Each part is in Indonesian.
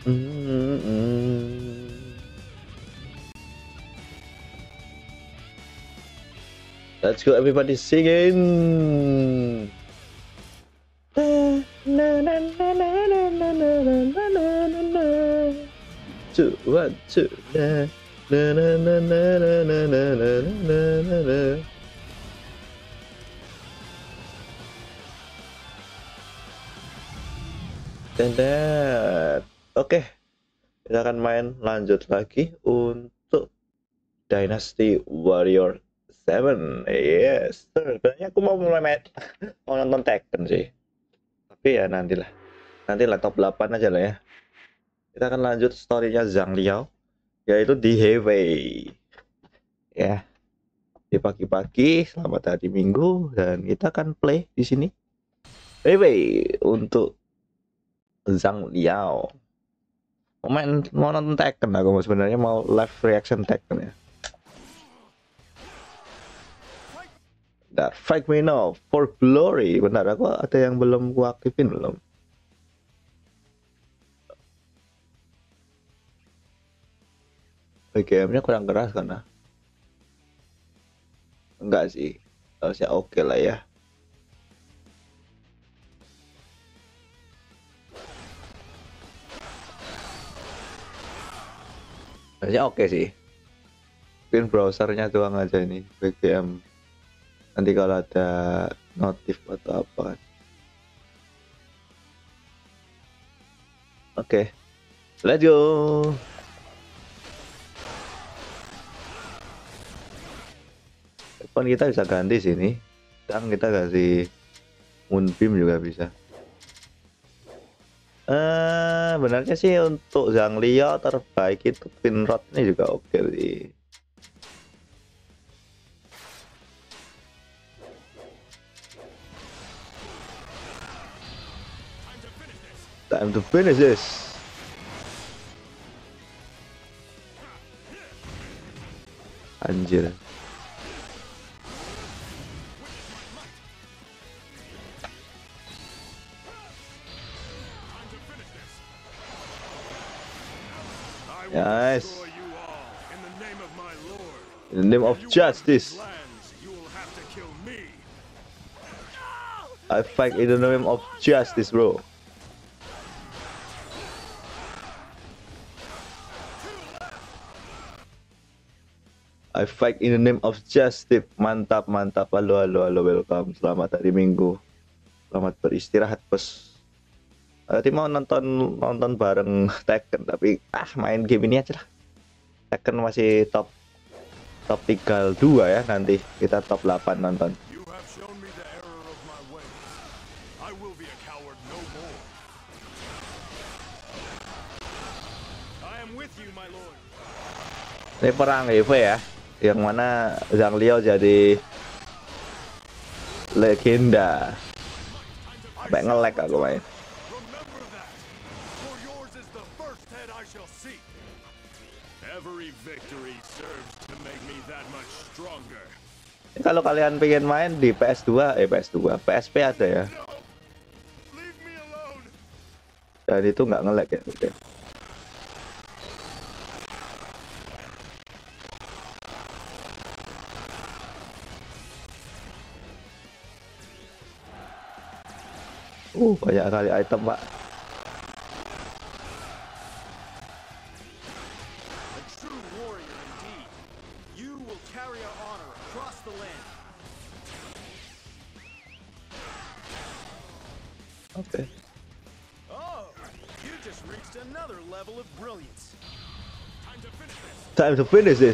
Let's go, everybody singing. Two, one, two. Oke, kita akan main lanjut lagi untuk Dynasty Warrior 7. Yes, sebenarnya aku mau mulai mau nonton Tekken sih. Tapi ya nantilah top 8 aja lah ya. Kita akan lanjut storynya Zhang Liao, yaitu di Hefei. Ya, di pagi-pagi, selamat hari Minggu, dan kita akan play di sini. Hefei untuk Zhang Liao. Mau nonton Tekken aku sebenarnya, mau live reaction Tekken ya. Bentar, Fight Me Now for Glory. Bentar, aku ada yang belum ku aktifin belum. BGM-nya kurang keras karena enggak sih, harusnya oke lah ya. Harusnya oke sih. Mungkin browsernya doang aja ini BGM. Nanti kalau ada notif atau apa. Oke, let's go. Depan kita bisa ganti sini. Sekarang kita kasih Moonbeam juga bisa. Benarnya sih untuk Zhang Liao terbaik itu Pinrod ini juga oke sih. Time to finish this. Anjir. Yes. In the name of justice. I fight in the name of justice, bro. I fight in the name of justice. Mantap, mantap. Halo, welcome. Selamat hari Minggu. Selamat beristirahat, bos. Tadi mau nonton bareng Tekken, tapi main game ini aja lah. Tekken masih top 32 ya, nanti kita top 8 nonton. Ini perang EV ya, yang mana Zhang Liao jadi legenda. Sampai nge-lag aku main. Kalau kalian pengen main di PSP ada ya. Dan itu nggak nge-lag ya. Okay. Banyak kali item, Pak. Okay. Time to finish this.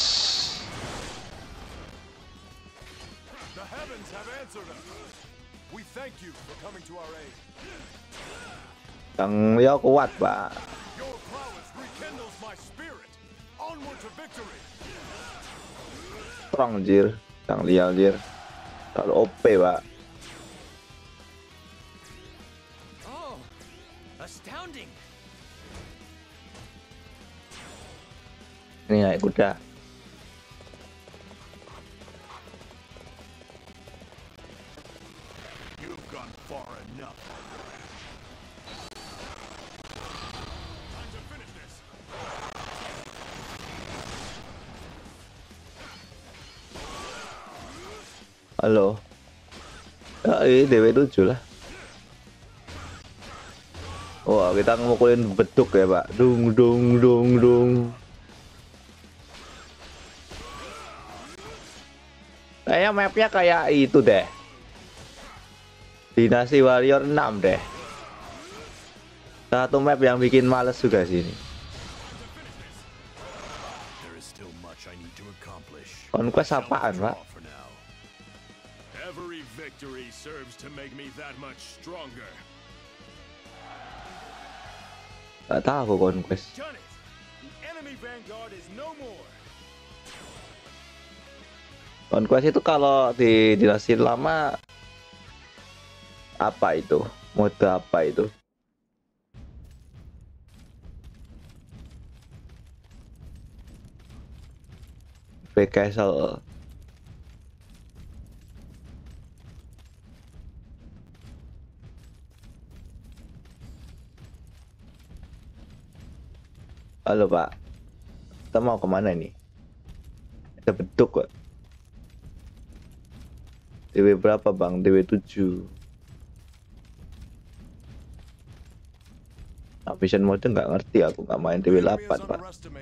The heavens have answered us. We thank you for coming to our aid. Zhang Liao kuat, Pak. Your prowess rekindles my spirit. Onward to victory. Strong, jir. Zhang Liao, jir. Terlalu OP, Pak. Oh, astounding. Ini naik kuda. Halo. Ya, ini DW7 lah. Wah, kita ngukulin beduk ya, Pak. Dung dung dung dung. Kayaknya mapnya kayak itu deh. Dynasty Warrior 6 deh. Satu map yang bikin males juga sih ini. Conquest apaan, Pak? Gak tahu aku Conquest. Conquest itu kalau di Dynasty lama apa itu? Mode apa itu? Castle. Halo Pak, kita mau kemana nih? Ada beduk kok. DW berapa Bang? DW7. Vision mode nggak ngerti, aku nggak main DW8 Pak.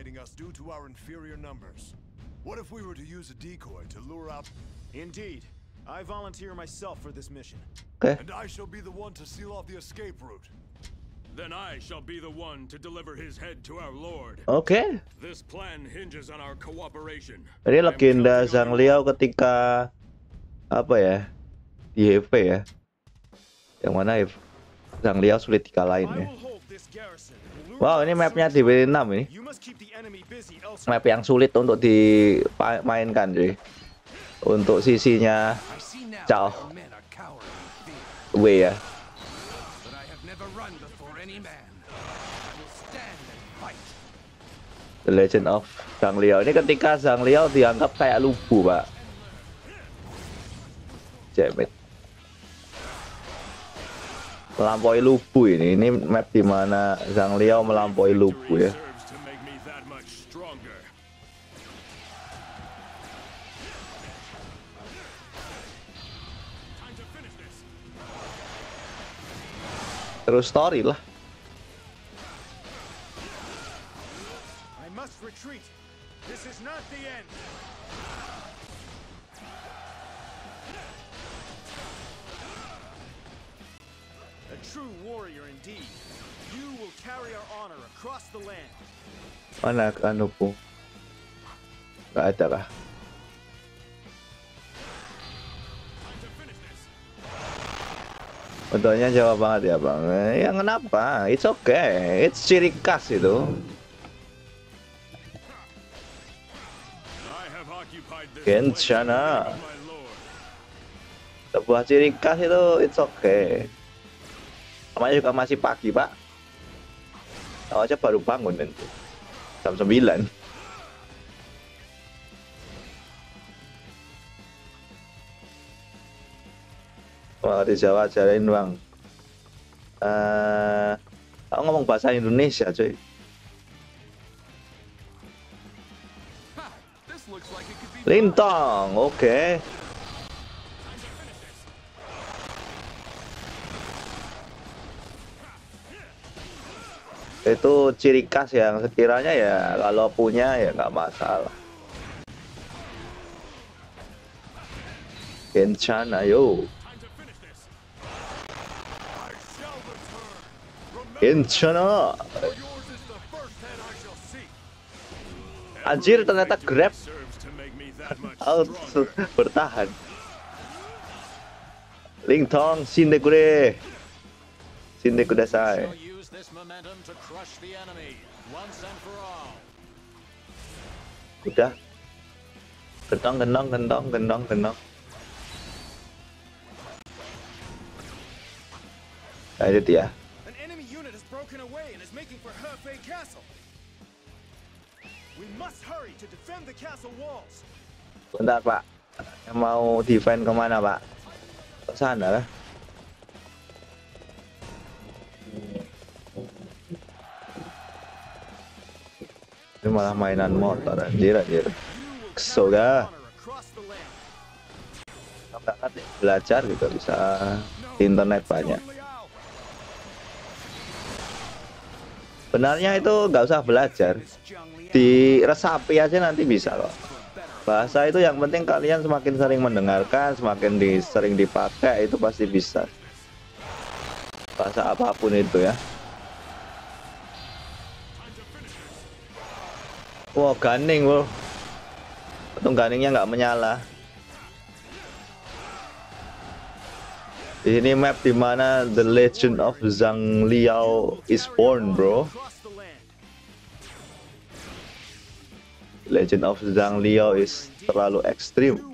What if we were to use a decoy to lure out? Indeed, I volunteer myself for this mission. Okay. And I shall be the one to seal off the escape route. Then I shall be the one to deliver his head to our lord. Oke. This plan hinges on our cooperation. Ini legenda Zhang Liao ketika apa ya? Di HV ya. Yang mana Zhang Liao sulit dikalahin ya. Wow, ini mapnya di W6 ini. Map yang sulit untuk dimainkan cuy. Untuk sisinya Cao W ya. The Legend of Zhang Liao. Ini ketika Zhang Liao dianggap kayak lubu, Pak. Jamet. Melampaui lubu ini. Ini map dimana Zhang Liao melampaui lubu ya. Terus story lah. I must retreat. This is not the end. A true warrior indeed. You will carry our honor across the land. Mana anu po? Gak ada kah? Contohnya jawab banget ya Bang. Ya kenapa? It's okay. It's ciri khas itu. Kencana. Sebuah ciri khas itu it's okay. Namanya juga masih pagi Pak. Tahu aja baru bangun nanti. Jam 9. Wah, di Jawa ajarin Bang. Aku ngomong bahasa Indonesia cuy. Lintang, oke. Itu ciri khas yang sekiranya ya kalau punya ya nggak masalah. Kencana yo. Kencana. Anjir ternyata grab. Harus bertahan. Lintang Shindekure. Shindekure kudasai. Udah. Gendong. Nah, itu dia. Bentar Pak, yang mau defend kemana Pak? Ke sana lah. Ini malah mainan motor anjir. Kesel dah. belajar gitu, bisa di internet banyak. Benarnya itu nggak usah belajar, diresapi aja nanti bisa kok. Bahasa itu yang penting kalian semakin sering mendengarkan, semakin sering dipakai, itu pasti bisa. Bahasa apapun itu ya. Wow, ganing bro. Untung ganingnya nggak menyala. Ini map dimana The Legend of Zhang Liao is born, bro. Legend of Zhang Liao is terlalu ekstrim.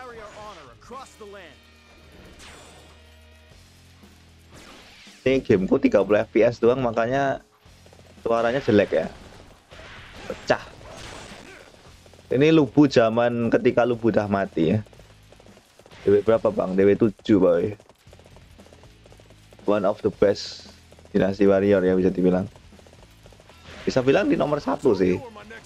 Ini gameku 30 fps doang, makanya suaranya jelek ya. Pecah. Ini Lubu zaman ketika Lubu udah mati ya. DW berapa bang? DW 7 boy. One of the best dinasti warrior ya, bisa dibilang. Bisa bilang di nomor 1 sih.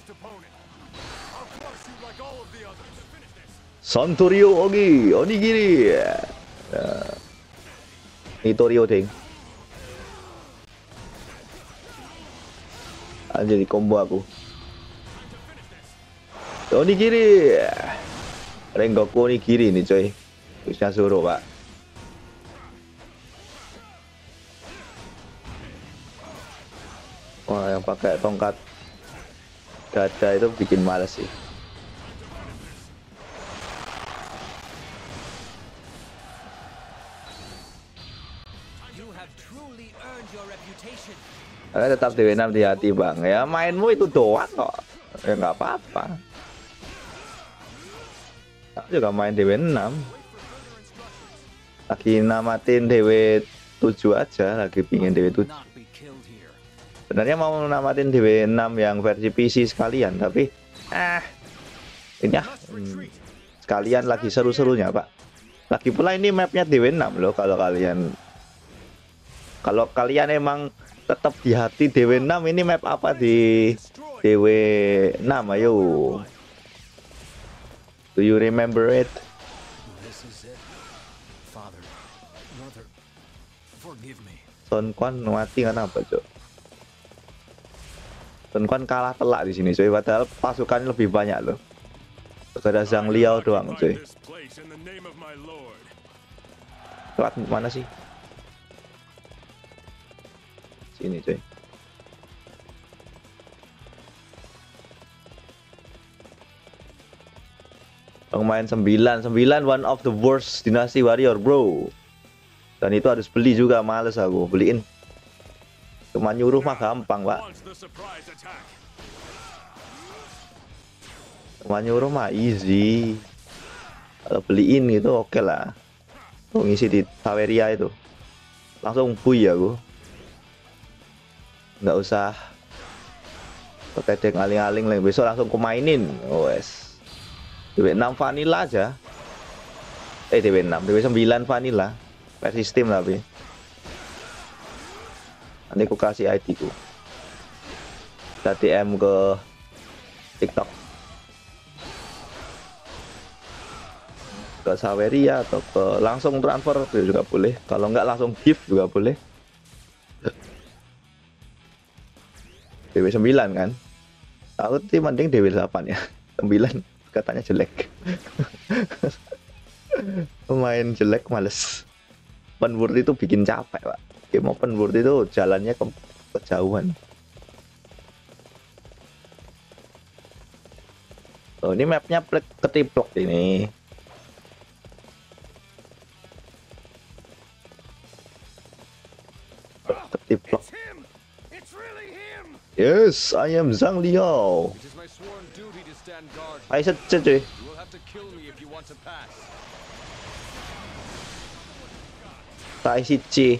Santorio Ogi, Onigiri. Itorio ding. Anjir, di combo aku. Onigiri. Rengoku Onigiri nih coy. Bisa suruh pak. Wah, yang pakai tongkat gada itu bikin males sih. Karena tetap DW 6 di hati bang. Ya mainmu itu doang kok. Ya nggak apa-apa. Aku juga main DW 6. Lagi namatin DW 7 aja. Lagi pingin DW 7. Sebenarnya mau namatin DW 6 yang versi PC sekalian, tapi ini ya sekalian lagi seru-serunya pak. Lagi pula ini mapnya DW 6 loh. Kalau kalian emang tetap di hati DW 6, ini map apa di DW 6? Ayo, do you remember it? Sun Quan mati kenapa cok? Sun Quan kalah telak di sini coy, padahal pasukannya lebih banyak loh. Ada Zhang Liao doang coy. Lewat mana sih? Sini coy. Pemain 9 one of the worst dinasti warrior bro. Dan itu harus beli juga, males aku beliin. Cuma nyuruh mah gampang pak. Cuma nyuruh mah easy. Kalau beliin gitu oke lah. Tuh ngisi di Saweria itu langsung bui aku. Nggak usah pakai aling-aling lagi, besok langsung kumainin. Wes DW 6 vanilla aja. DW 6 DW 9 vanilla versi Steam tapi nanti aku kasih ID ku, kita DM ke TikTok, ke Saweria atau ke langsung transfer juga boleh, kalau nggak langsung gift juga boleh. DW 9 kan, aku sih mending DW 8 ya. 9 katanya jelek. Main jelek males. Open world itu bikin capek pak. Game open world itu jalannya kejauhan. Oh, ini mapnya ketiplok ini. Ketiplok. Yes, I am Zhang Liao. Ayo saja cuy. Tak isi C.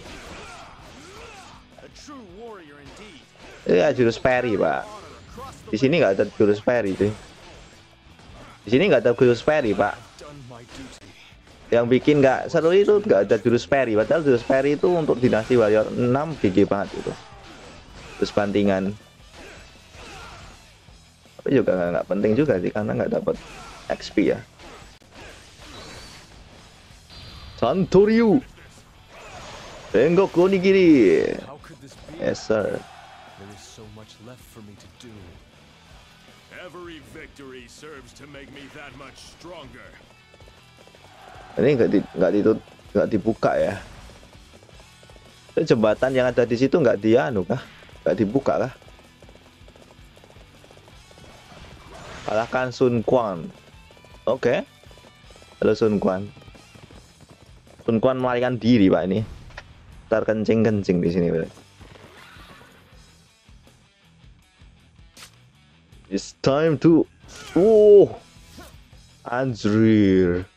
Ya jurus parry pak. Di sini nggak ada jurus parry cuy. Di sini nggak ada jurus parry pak. Yang bikin nggak seru itu nggak ada jurus parry. Padahal jurus parry itu untuk dinasti warrior 6 GG banget itu. Terus bantingan. Tapi juga nggak penting juga sih karena nggak dapat XP ya. Santoryu. Rengoku Onigiri. How could this be? Yes sir. There is so much left for me to do. Every victory serves to make me that much stronger. Ini nggak dibuka ya. Itu jembatan yang ada di situ nggak kah? Nggak dibuka kah? Kalahkan Sun Quan. Oke. Halo Sun Quan. Sun Quan melarikan diri pak ini. Terkencing-kencing di sini. It's time to. Anjir.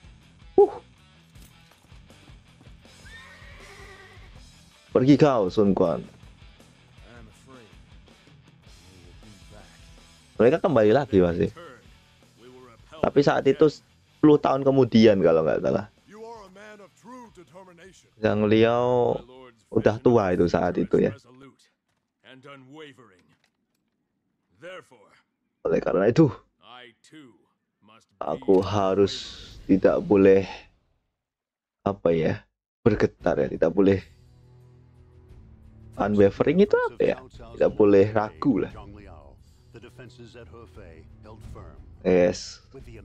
Pergi kau Sun Quan. I'm afraid we will be back. Mereka kembali lagi masih. Turn. We will repel Tapi saat itu 10 tahun kemudian kalau nggak salah. You are a man of true determination. Yang beliau My lord's udah vision tua itu saat is itu ya. resolute and unwavering. Therefore, Oleh karena itu, I too must be aku harus tidak boleh bergetar ya, tidak boleh unwavering itu apa ya? Tidak boleh ragu lah. Yes.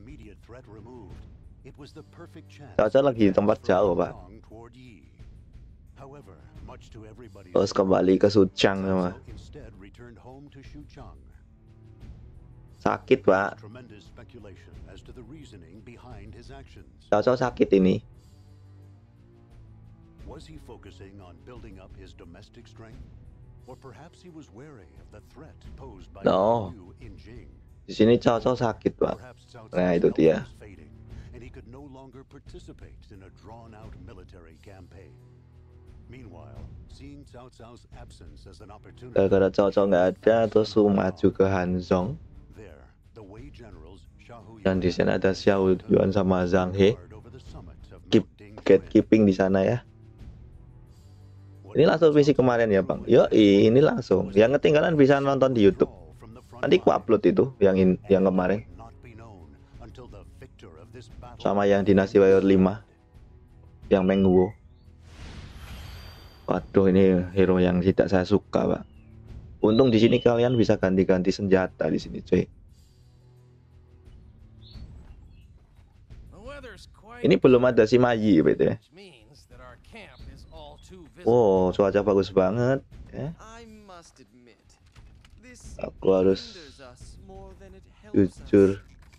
Cao Cao lagi di tempat jauh pak. Terus kembali ke Suchang sama. Sakit pak. Cao Cao sakit ini. Was he focusing on building up his domestic strength? Or perhaps he was wary of the threat posed by No. Liu in Jing? Di sini Cao Cao sakit pak. Perhaps Cao Nah Cao's itu health dia. was fading, and he could no longer participate in a drawn-out military campaign. Meanwhile, seeing Cao Cao's absence as an opportunity, Gara-gara Cao Cao nggak ada, terus Su maju ke Hanzong. there, the Wei generals Xiahou Dan di sana ada Xiao Yuan sama Zhang He. over the summit of Keep Mount Dingzhuan. gatekeeping di sana ya. Ini langsung visi kemarin ya bang. Yo ini langsung. Yang ketinggalan bisa nonton di YouTube. Nanti ku upload itu yang kemarin. Sama yang Dynasty Warrior 5 yang Mengguo. Waduh ini hero yang tidak saya suka pak. Untung di sini kalian bisa ganti-ganti senjata di sini cuy. Ini belum ada si Mayi gitu ya. Wow cuaca bagus banget ya. Aku harus jujur.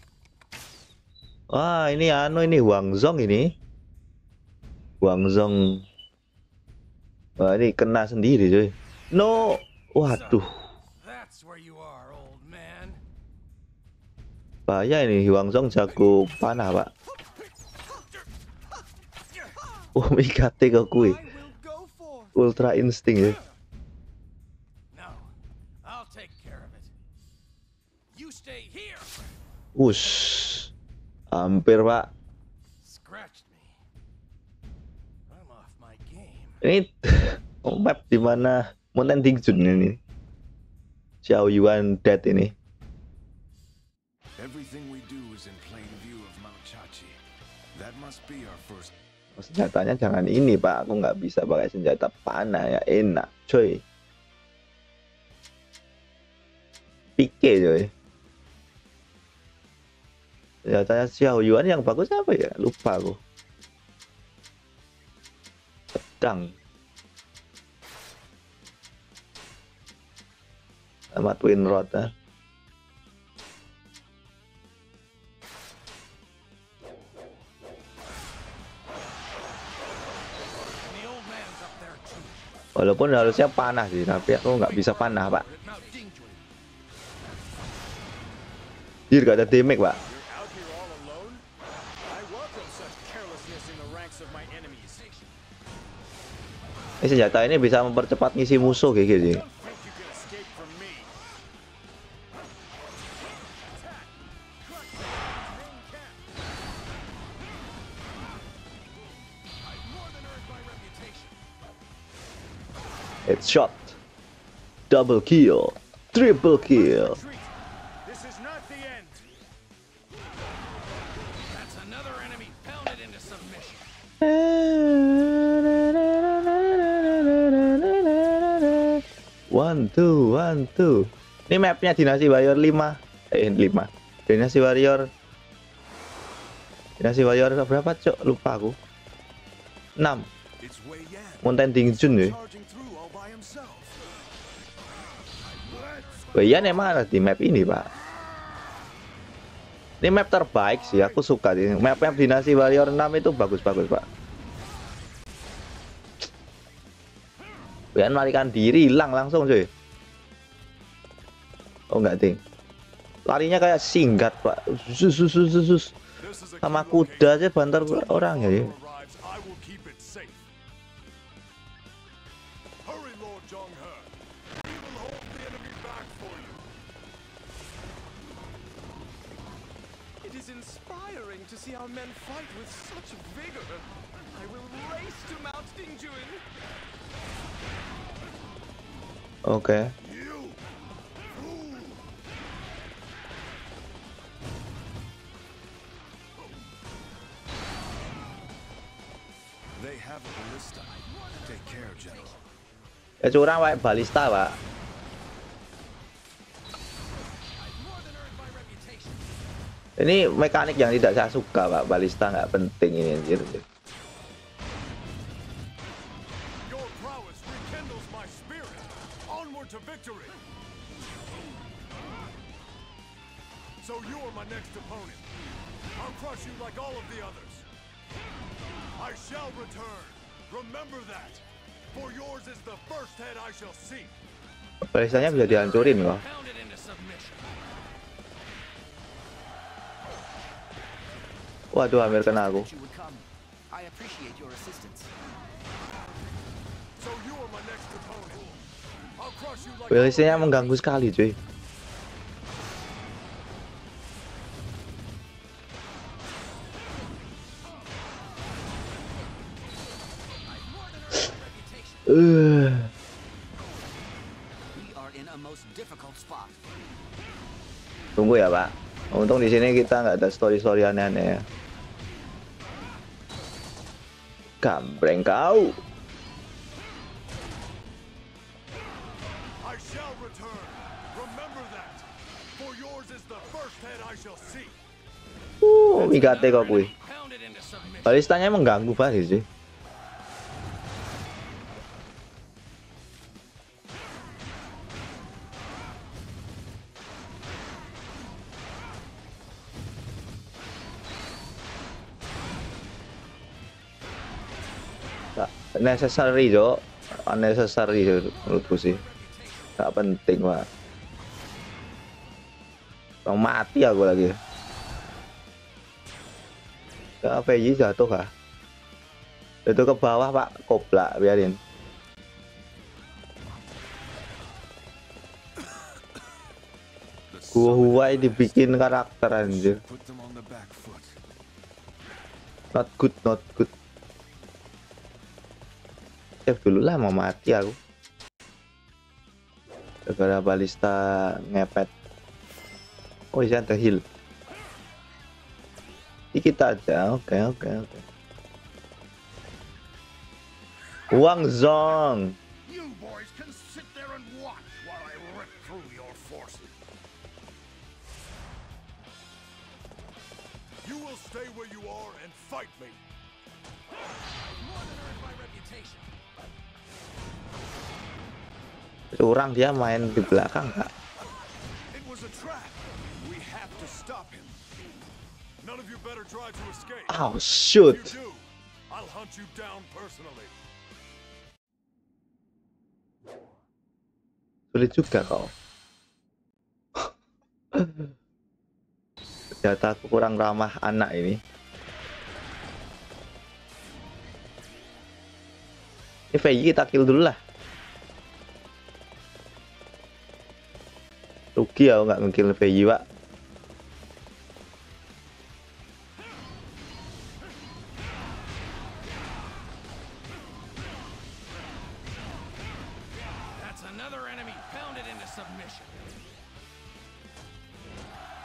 Wah ini Huangzong ini. Huangzong. Wah ini kena sendiri cuy. No. Waduh. Bahaya ini Huangzong jago panah pak. Oh Mikate ke kui. Ultra insting ya. Wush. Hampir pak. Ini map di mana Mountain Dingzhuan ini. Xiao Yuan dead ini. Everything we do is in plain view of Mount Chachi. That must be our first. Senjatanya jangan ini pak. Aku nggak bisa pakai senjata panah ya. Enak coy. Pike coy. Senjatanya Xiao Yuan yang bagus apa ya? Lupa aku. Pedang. Sama Twin Rod ya. Walaupun harusnya panah sih, tapi aku nggak bisa panah pak. Dia gak ada damage pak. Ini senjata ini bisa mempercepat ngisi musuh kayak gitu. Headshot, double kill, triple kill. One two, one two. Ini mapnya Dinasti Warrior 5. 5. Dinasti Warrior berapa cok? Lupa aku. 6. It's Wei Yan, Mountain Dingjun ya. charging through all by himself. Bayan emang ada di map ini pak. Ini map terbaik sih, aku suka ini. Map Dinasti Warrior 6 itu bagus-bagus pak. Bayan melarikan diri, hilang langsung cuy. Oh enggak ding. Larinya kayak singkat pak. Sus. This is a Sama key kuda aja location. bantar Till orang ya. Lord arrives, I will keep it safe. Hurry, Lord Zhonghe. We will hold the enemy back for you. It is inspiring to see our men fight with such vigor. I will race to Mount Dingjuan. Oke. You fool! They have a ballista. Take care, General. Ya curang pak, balista pak. Ini mekanik yang tidak saya suka pak. Balista nggak penting ini anjir. Your prowess rekindles my spirit. Onward to victory. So you are my next opponent. I'll crush you like all of the others. I shall return. Remember that. For yours is the first head I shall see. Balistanya bisa dihancurin loh. Pounded into submission. Waduh, hampir kena aku. You would come. I appreciate your assistance. So you are my next opponent. I'll crush you like Balistanya mengganggu sekali cuy. We are in a most difficult spot. Tunggu ya pak. Untung di sini kita nggak ada story aneh-aneh ya. Gambreng kau. I shall return. Remember that. For yours is the first head I shall see. Migate kok kui. Pounded into submission. Balistanya mengganggu banget sih. Necessary jo, unnecessary menurutku sih, nggak penting pak. Mau mati aku lagi. Ke VJ jatuh kah? Itu ke bawah pak, koplak biarin. Gua Huai dibikin karakter anjir. Put them on the back foot. Not good, not good. Save dulu lah, mau mati aku. Gara-gara balista ngepet. Oh iya, ada heal. Dikit aja, oke. Wang Zong. You boys can sit there and watch while I rip through your forces. You will stay where you are and fight me. More than earned my reputation. Curang dia main di belakang kak. It was a trap. We have to stop him. None of you better try to escape. Oh shoot. If you do, I'll hunt you down personally. Sulit juga kau. Ternyata aku kurang ramah anak ini. Ini VJ kita kill dulu lah. Rugi ya nggak nge-kill VJ pak. That's another enemy pounded into submission.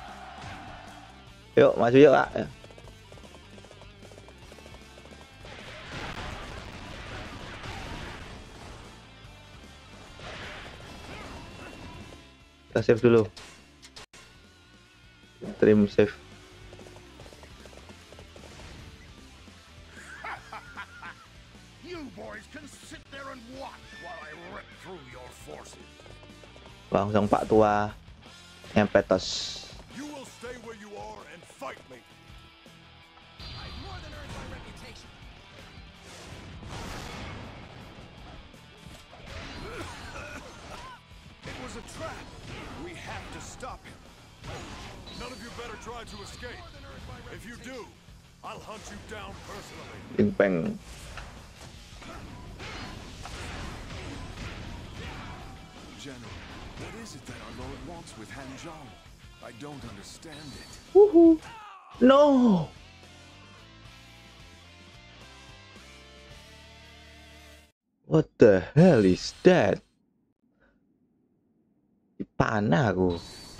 Yuk maju yuk kak. Kita save dulu. Trim save. You boys can sit there and watch while I rip through your forces. Langsung Pak Tua ngempetos. You will stay where you are and fight me. I've more than earned my reputation. It was a trap. We have to stop him. None of you better try to escape. If you do, I'll hunt you down personally. Bing Peng. General, what is it that our Lord wants with Han Zhong? I don't understand it. Woohoo. No. What the hell is that? Panah aku.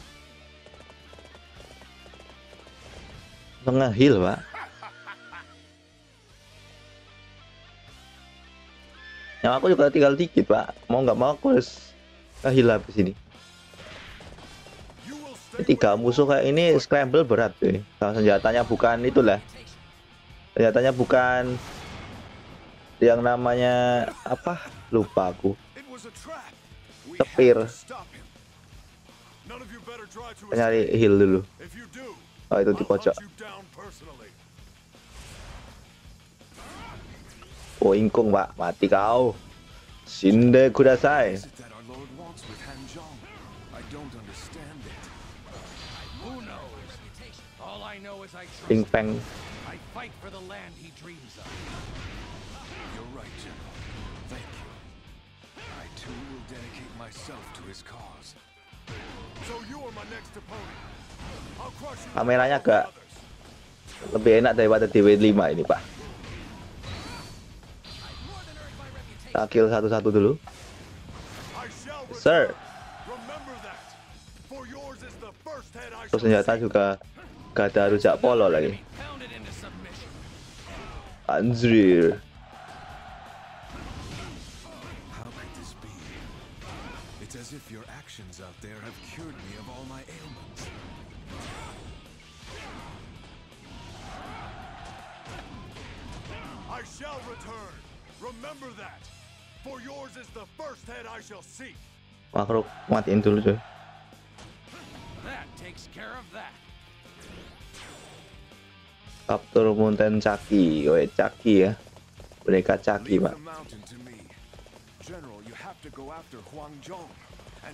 Nge-heal, Pak. Yang aku juga tinggal dikit, Pak. Mau nggak mau aku harus nge-heal habis ini. You will Ini stay 3 musuh kayak ini scramble berat, cuy. Kalau senjatanya bukan itulah. Senjatanya bukan yang namanya apa? Lupa aku. It was a trap. We Tepir. have to stop him. None of you better try to Nyari escape. heal dulu. If you do, Oh, itu di I'll pojok. hunt you down personally. Oh, ingkung, Pak. Mati kau. Shinde kudasai. Is it that our Lord wants with Han Zhong? I don't understand it. Who knows? All I know is I Bing trust Peng. him. I fight for the land he dreams of. You're right, General. Thank you. I too will dedicate myself to his cause. So you are my next opponent. I'll crush you. Kameranya like all agak the others. lebih enak daripada DW5 ini, Pak. More than earned my reputation. Kita kill satu-satu dulu. I shall Sir. return. Remember that. For yours is the first head I Terus shall senjata see. juga gak ada rujak polo lagi. Pounded into submission. Anjir. How could this be? It's as if your actions out there have cured me of all my ailments. I shall return. Remember that. For yours is the first head I shall seek. Makhluk matiin dulu, cuy. That takes care of that. Capture Mountain Chucky. Weh, Chucky ya. Boneka Chucky, Leave Pak. the mountain to me. General, you have to go after Huang Zhong. And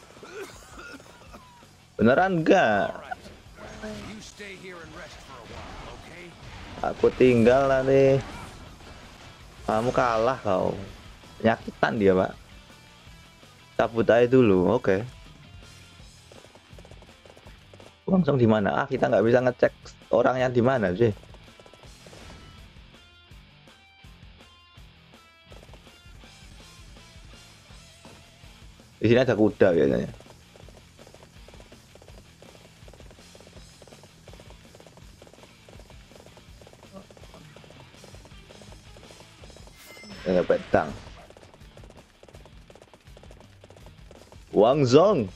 Beneran enggak? You stay here and rest for a while, okay? Aku tinggal nanti. Kamu kalah kau. Penyakitan dia, Pak. Cabut aja dulu, oke. Langsung di mana? Ah, kita nggak bisa ngecek orangnya di mana sih. Di sini ada kuda biasanya. Ada pedang. Wang Zhong.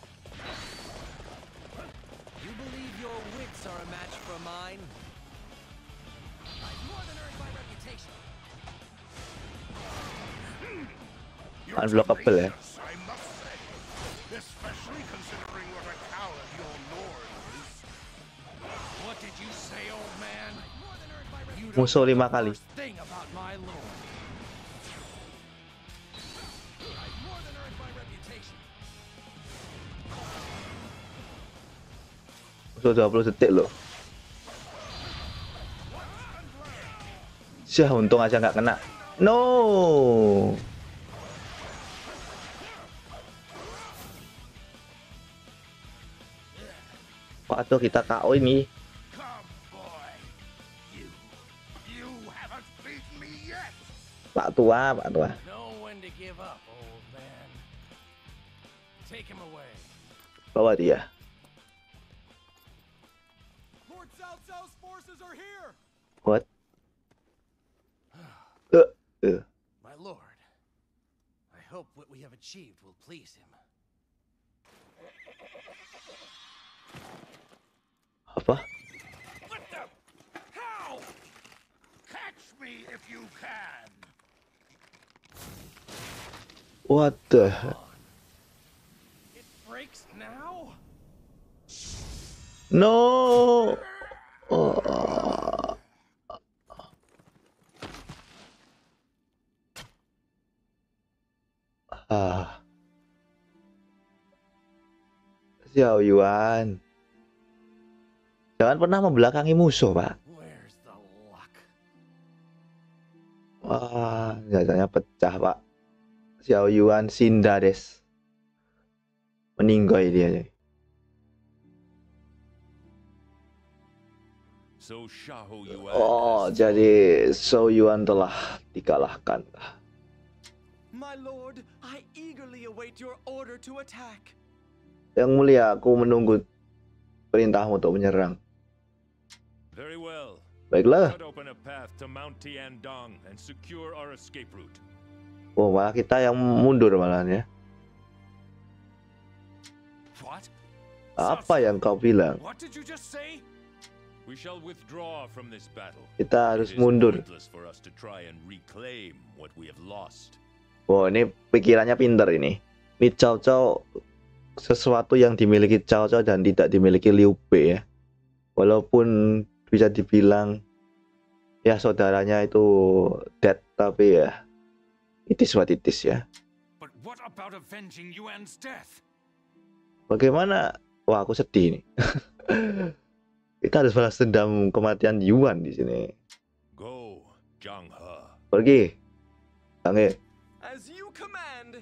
You believe your wits are a match for mine? I've more than earned my reputation. you're Unblockable, ya. tenacious, I must say. Especially considering what a coward your lord is. What did you say, old man? More than earned my reputation. Musuh 5 kali. First thing about my lord. I've more than earned my reputation. Musuh 20 detik loh. Syah, untung aja nggak kena. No. Waduh, kita KO ini. Come, boy. You haven't beaten me yet. Pak Tua, Pak Tua. Know when to give up, old man. Take him away. Bawa dia. Lord Cao Cao's forces are here. What? My lord, I hope what we have achieved will please him. can. What the? It breaks now? No. Oh. Ah. Xiao Yuan. Jangan pernah membelakangi musuh, Pak. Where's the luck? Wah, jasanya pecah, Pak. Xiao Yuan Sinda des. Meninggoy dia. So Xiahou Yuan Oh, has jadi Xiao Yuan telah dikalahkan. My lord, I eagerly await your order to attack. Yang mulia, aku menunggu perintahmu untuk menyerang. Very well. Baiklah. Cut open a path to Mount Tiandong and secure our escape route. Oh, malah kita yang mundur malahan ya. What? Apa yang kau bilang? What did you just say? We shall withdraw from this battle. Kita harus It is mundur. pointless for us to try and reclaim what we have lost. Oh, ini pikirannya pinter ini. Ini Cao Cao sesuatu yang dimiliki Cao Cao dan tidak dimiliki Liu Bei ya. Walaupun bisa dibilang ya saudaranya itu dead, tapi ya it is what it is ya. But what about avenging Yuan's death? Bagaimana? Wah, aku sedih nih. Kita harus balas dendam kematian Yuan di sini. Go, Zhang He. Pergi. Zhang He. As you command.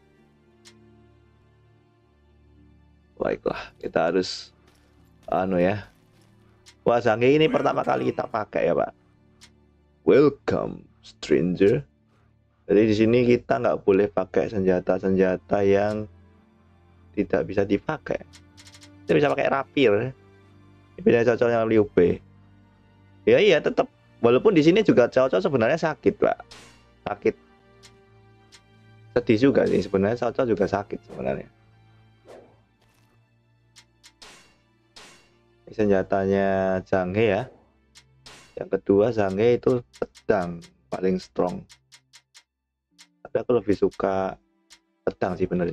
Baiklah, kita harus ya. Wah, Zhang He ini pertama kali kita pakai ya, Pak. Welcome, stranger. Jadi di sini kita nggak boleh pakai senjata-senjata yang tidak bisa dipakai. Kita bisa pakai rapier. Ini beda cocoknya Liu Bei. Ya iya, tetap. Walaupun di sini juga Cao Cao sebenarnya sakit, Pak. Sakit. Sedih juga sih sebenarnya, Cao Cao juga sakit sebenarnya. Ini senjatanya Zhang He ya. Yang kedua Zhang He itu pedang paling strong. Tapi aku lebih suka pedang sih benernya.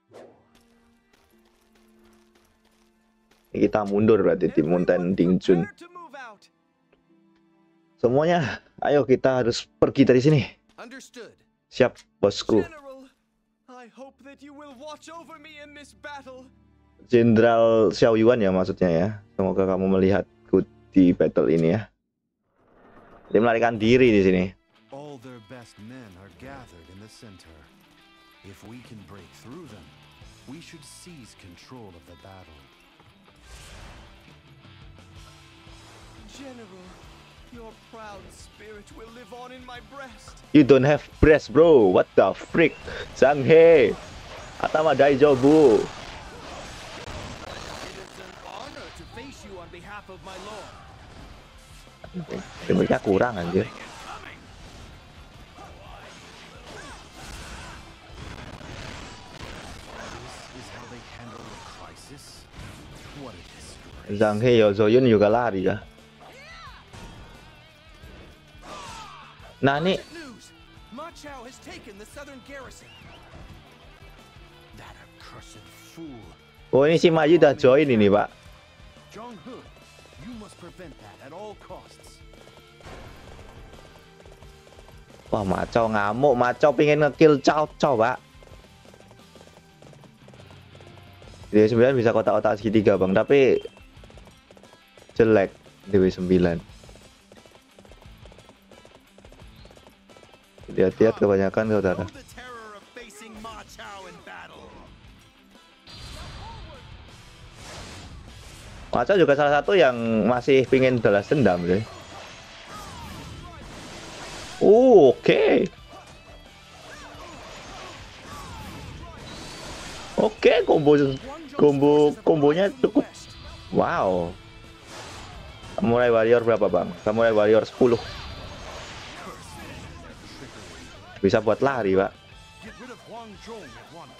Ini kita mundur berarti di Mountain Dingjun. Prepare to move out. Semuanya, ayo kita harus pergi dari sini. Understood. Siap, bosku. General, I hope that you will watch over me in this battle. Jenderal Xiao Yuan ya maksudnya ya. Semoga kamu melihatku di battle ini ya. Dia melarikan diri di sini. All their best men are gathered in the center. If we can break through them, we should seize control of the battle. General, your proud spirit will live on in my breast. You don't have breast, bro. What the freak? Zhang He. Atama Daijobu. It is an honor to face you on behalf of my lord. Damage-nya kurang anjir. This is how they handle a crisis? What a disgrace. Zhang He Yozoyun juga lari ya. Nah ini News! Ma Chao has taken the southern garrison. That accursed fool. oh ini si Maju udah join ini, Pak. Zhang He, you must prevent that at all costs. Wah, Macau ngamuk, Macau pengen ngekill Cao Cao, Pak. Dia 9 bisa kotak-kotak segitiga, Bang, tapi jelek DW9. Lihat-lihat kebanyakan saudara. Know the terror of facing Ma Chao in battle. Macau juga salah satu yang masih pengen balas dendam deh. Oke. Oke, kombonya cukup. Wow. Samurai Warrior berapa, Bang? Samurai Warrior 10. Bisa buat lari, Pak. Get rid of Huang Zhong at once.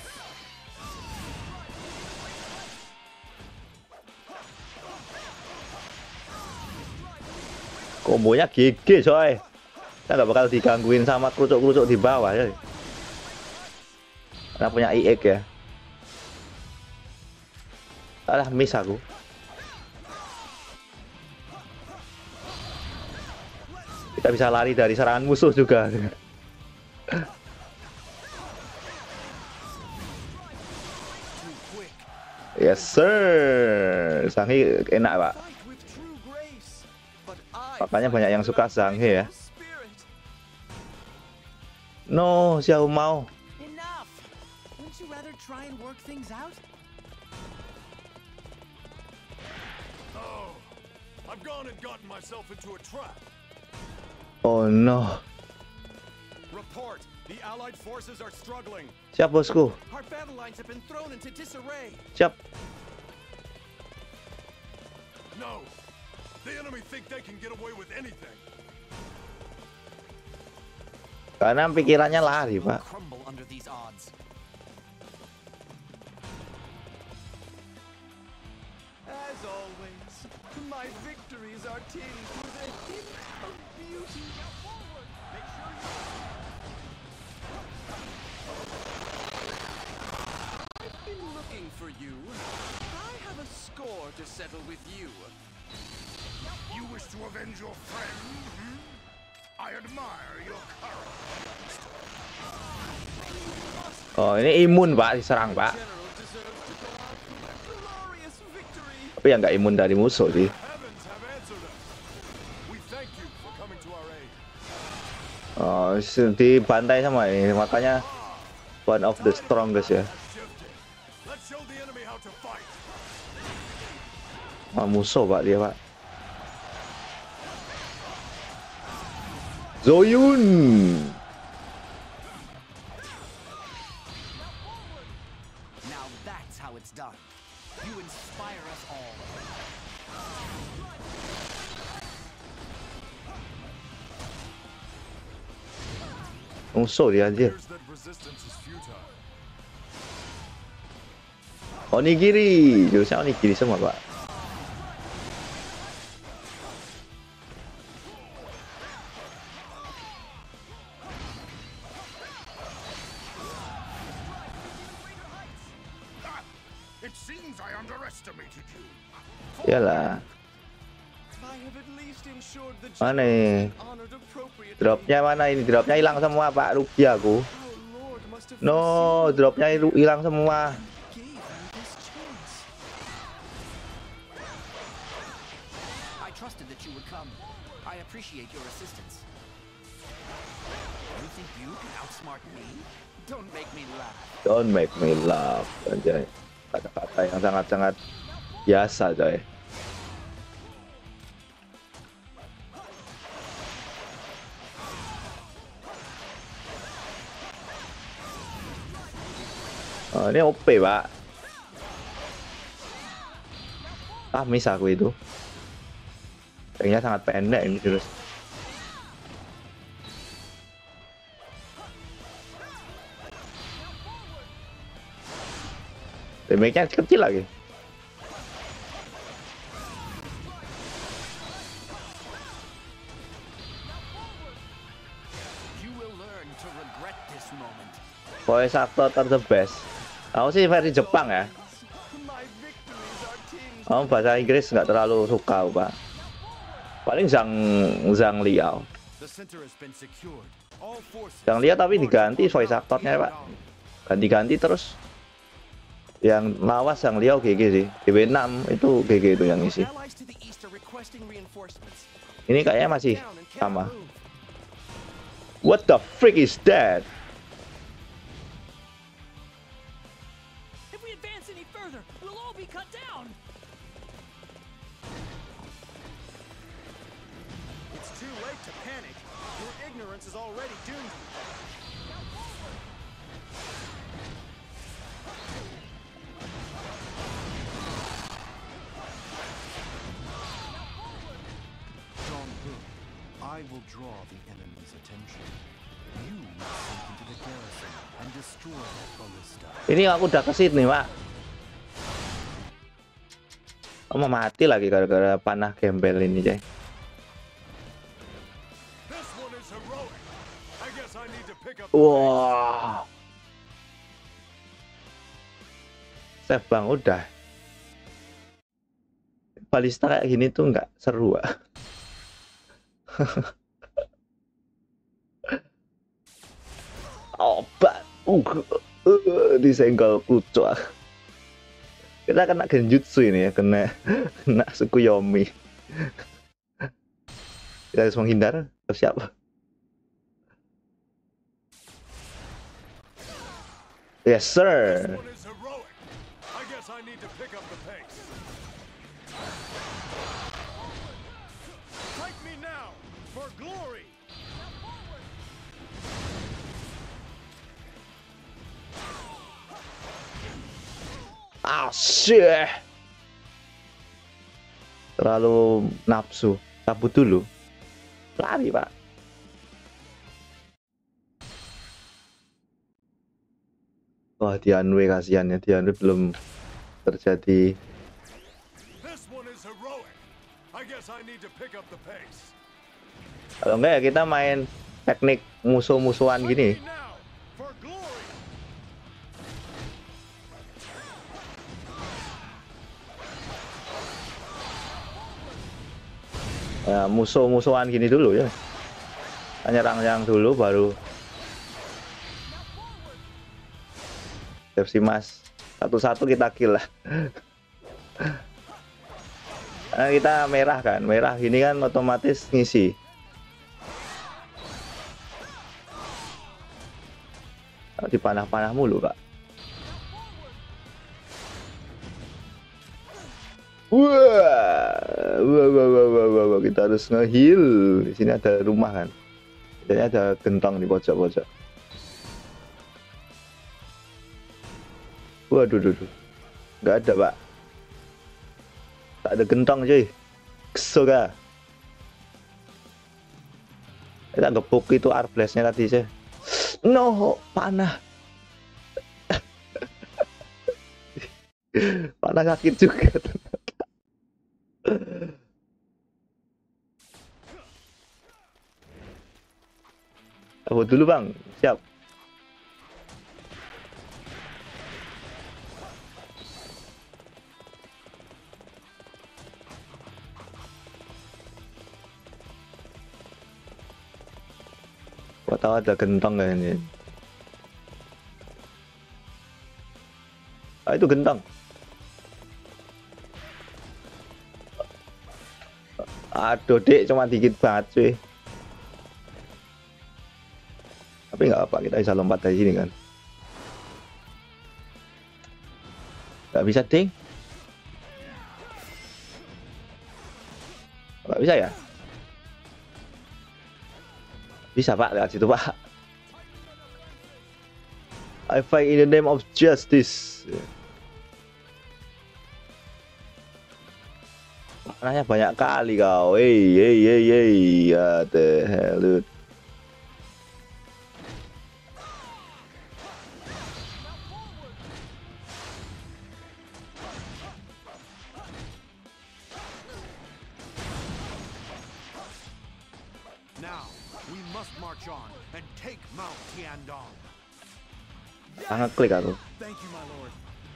Kombonya GG, coy. Kita nggak bakal digangguin sama kerucuk-kerucuk di bawah ya. Karena punya IX ya. Alah, miss aku. Kita bisa lari dari serangan musuh juga. Yes sir. Zhanghe enak pak. Makanya banyak yang suka Zhanghe ya. No, Xiao Mao. Enough. Wouldn't you rather try and work things out? Oh, I've gone and gotten myself into a trap. Oh no. Report. The Allied forces are struggling. Siap bosku. Our battle lines have been thrown into disarray. Siap. No. The enemy think they can get away with anything. Karena pikirannya lari pak. Crumble under these odds. As always, my victories are tinged with a hint of beauty. Now forward. Make sure I've been looking for you. I have a score to settle with you. You wish to avenge your friend? Hmm? I admire your courage. Oh ini imun pak, diserang pak. General deserves to go out with a glorious victory. Tapi yang nggak imun dari musuh sih. Heavens have answered us. We thank you for coming to our aid. Oh dibantai sama ini, makanya one of the strongest ya. Shifted. Let's show the enemy how to fight. Oh, musuh pak dia pak. Zoyun. Now that's how it's done. You inspire us all. Musuh dia aja. Appears that resistance is futile. Onigiri, jurusnya onigiri semua pak. It seems I underestimated you. Iyalah. I have at least ensured the Mana nih? honored appropriately. Dropnya mana ini? Dropnya hilang semua pak, rugi aku. Our Lord must have No, dropnya hilang semua. gave you this chance. I trusted that you would come. I appreciate your assistance. You think you can outsmart me? Don't make me laugh. Don't make me laugh. Anjay. Kata-kata yang sangat-sangat biasa coy. Oh, ini OP pak. Ah miss aku itu. Kayaknya sangat pendek ini jurus. Damage-nya kecil lagi. You will learn to regret this moment. Voice actor the best. Aku sih versi Jepang ya. My victories are tinged. Aku bahasa Inggris nggak terlalu suka pak. Paling Zhang Liao. The center has been secured. All forces. Zhang Liao tapi diganti voice actornya pak. Ganti-ganti terus. Yang lawas Zhang Liao GG sih. DB6 itu GG itu yang isi. Allies to the east are requesting reinforcements. Ini kayaknya masih Down and cannot sama. move. What the freak is that? If we advance any further, we'll all be cut down. It's too late to panic. Your ignorance is already doomed you. Zhonghe, I will draw the enemy's attention. You must sneak into the garrison and destroy that ballista. Ini aku udah ke sini pak. Oh, mau mati lagi gara-gara panah gembel ini coy. This one is heroic. Wah. Save bang, udah. Balista kayak gini tuh nggak seru, Pak. Obat. Disenggol kucuk. Kita kena genjutsu ini ya, kena Tsukuyomi. Kita harus menghindar. Siap. Yes, sir. This one is heroic. I guess I need to pick up the pace. Fight me now for glory. Ah, shit. Terlalu nafsu. Cabut dulu. Lari, Pak. Wah, Dianwe kasihan ya. Dianwe belum terjadi. This one is heroic. I guess I need to pick up the pace. Kalau enggak ya kita main teknik musuh-musuhan gini. Fight me now for glory. Ya, musuh-musuhan gini dulu ya. Nyerang-nyerang dulu baru versi Mas. Satu-satu kita kill lah. Nah, kita merah kan. Merah gini kan otomatis ngisi. Dipanah-panah mulu, Pak. Wah, kita harus nge-heal. Di sini ada rumah kan. Biasanya ada gentong di pojok-pojok. Waduh, nggak ada, Pak. Tak ada gentong, cuy. Kesel gak? Kita gebuk itu Arblast-nya tadi sih. No, panah. Panah sakit juga. Aku dulu, Bang. Siap. Gua tahu ada gentong kayaknya. Ah, itu gentong. Aduh, Dek, cuma dikit banget, cuy. Tapi nggak apa, kita bisa lompat dari sini kan. Nggak bisa, ding. Nggak bisa ya? Bisa, Pak, lihat situ, Pak. I fight in the name of justice. Mananya banyak kali kau. Hey. What the hell, dude. Now, we must march on and take Mount Tiandong. Sangat klik aku. Thank you, my lord.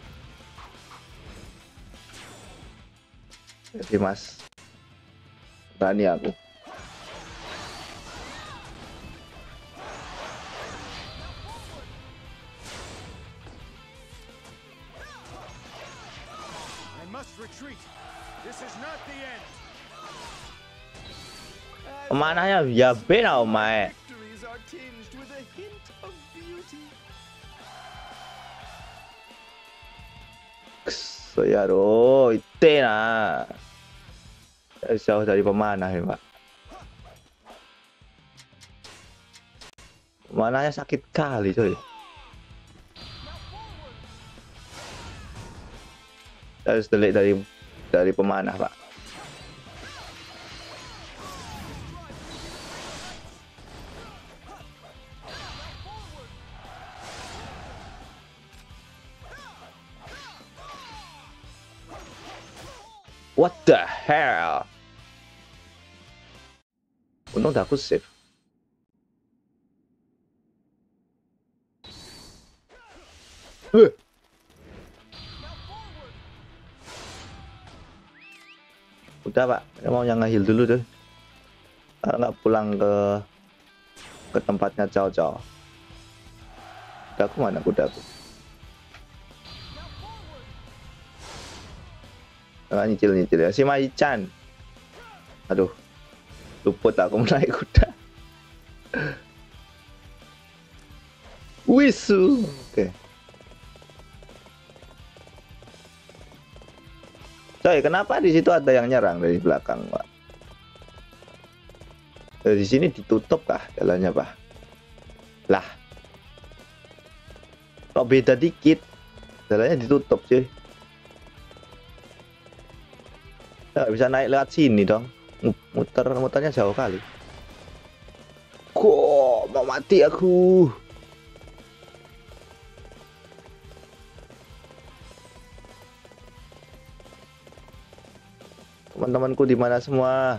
Jadi Mas, berani aku. I must retreat. This is not the end. Mananya ya bena omae. Victories are tinged with a hint of beauty. Soyaro, ite na. Jauh dari pemanah ya, Pak. Pemanahnya sakit kali, coy. Harus delik dari pemanah, Pak. What the hell? Untung udah aku save. Udah pak, saya mau yang nge-heal dulu tuh. Nggak pulang ke tempatnya Cao Cao. Kudaku mana kudaku? Nggak nyicil ya. Si Mai-chan. Aduh, luput aku menaik kuda. Wisu. Oke. Coy, kenapa di situ ada yang nyerang dari belakang, Pak? Di sini ditutup kah jalannya, Pak? Lah. Kok beda dikit? Jalannya ditutup, cuy. Nggak bisa naik lewat sini dong. Muternya jauh kali. Kok mau mati aku? Teman-temanku di mana semua?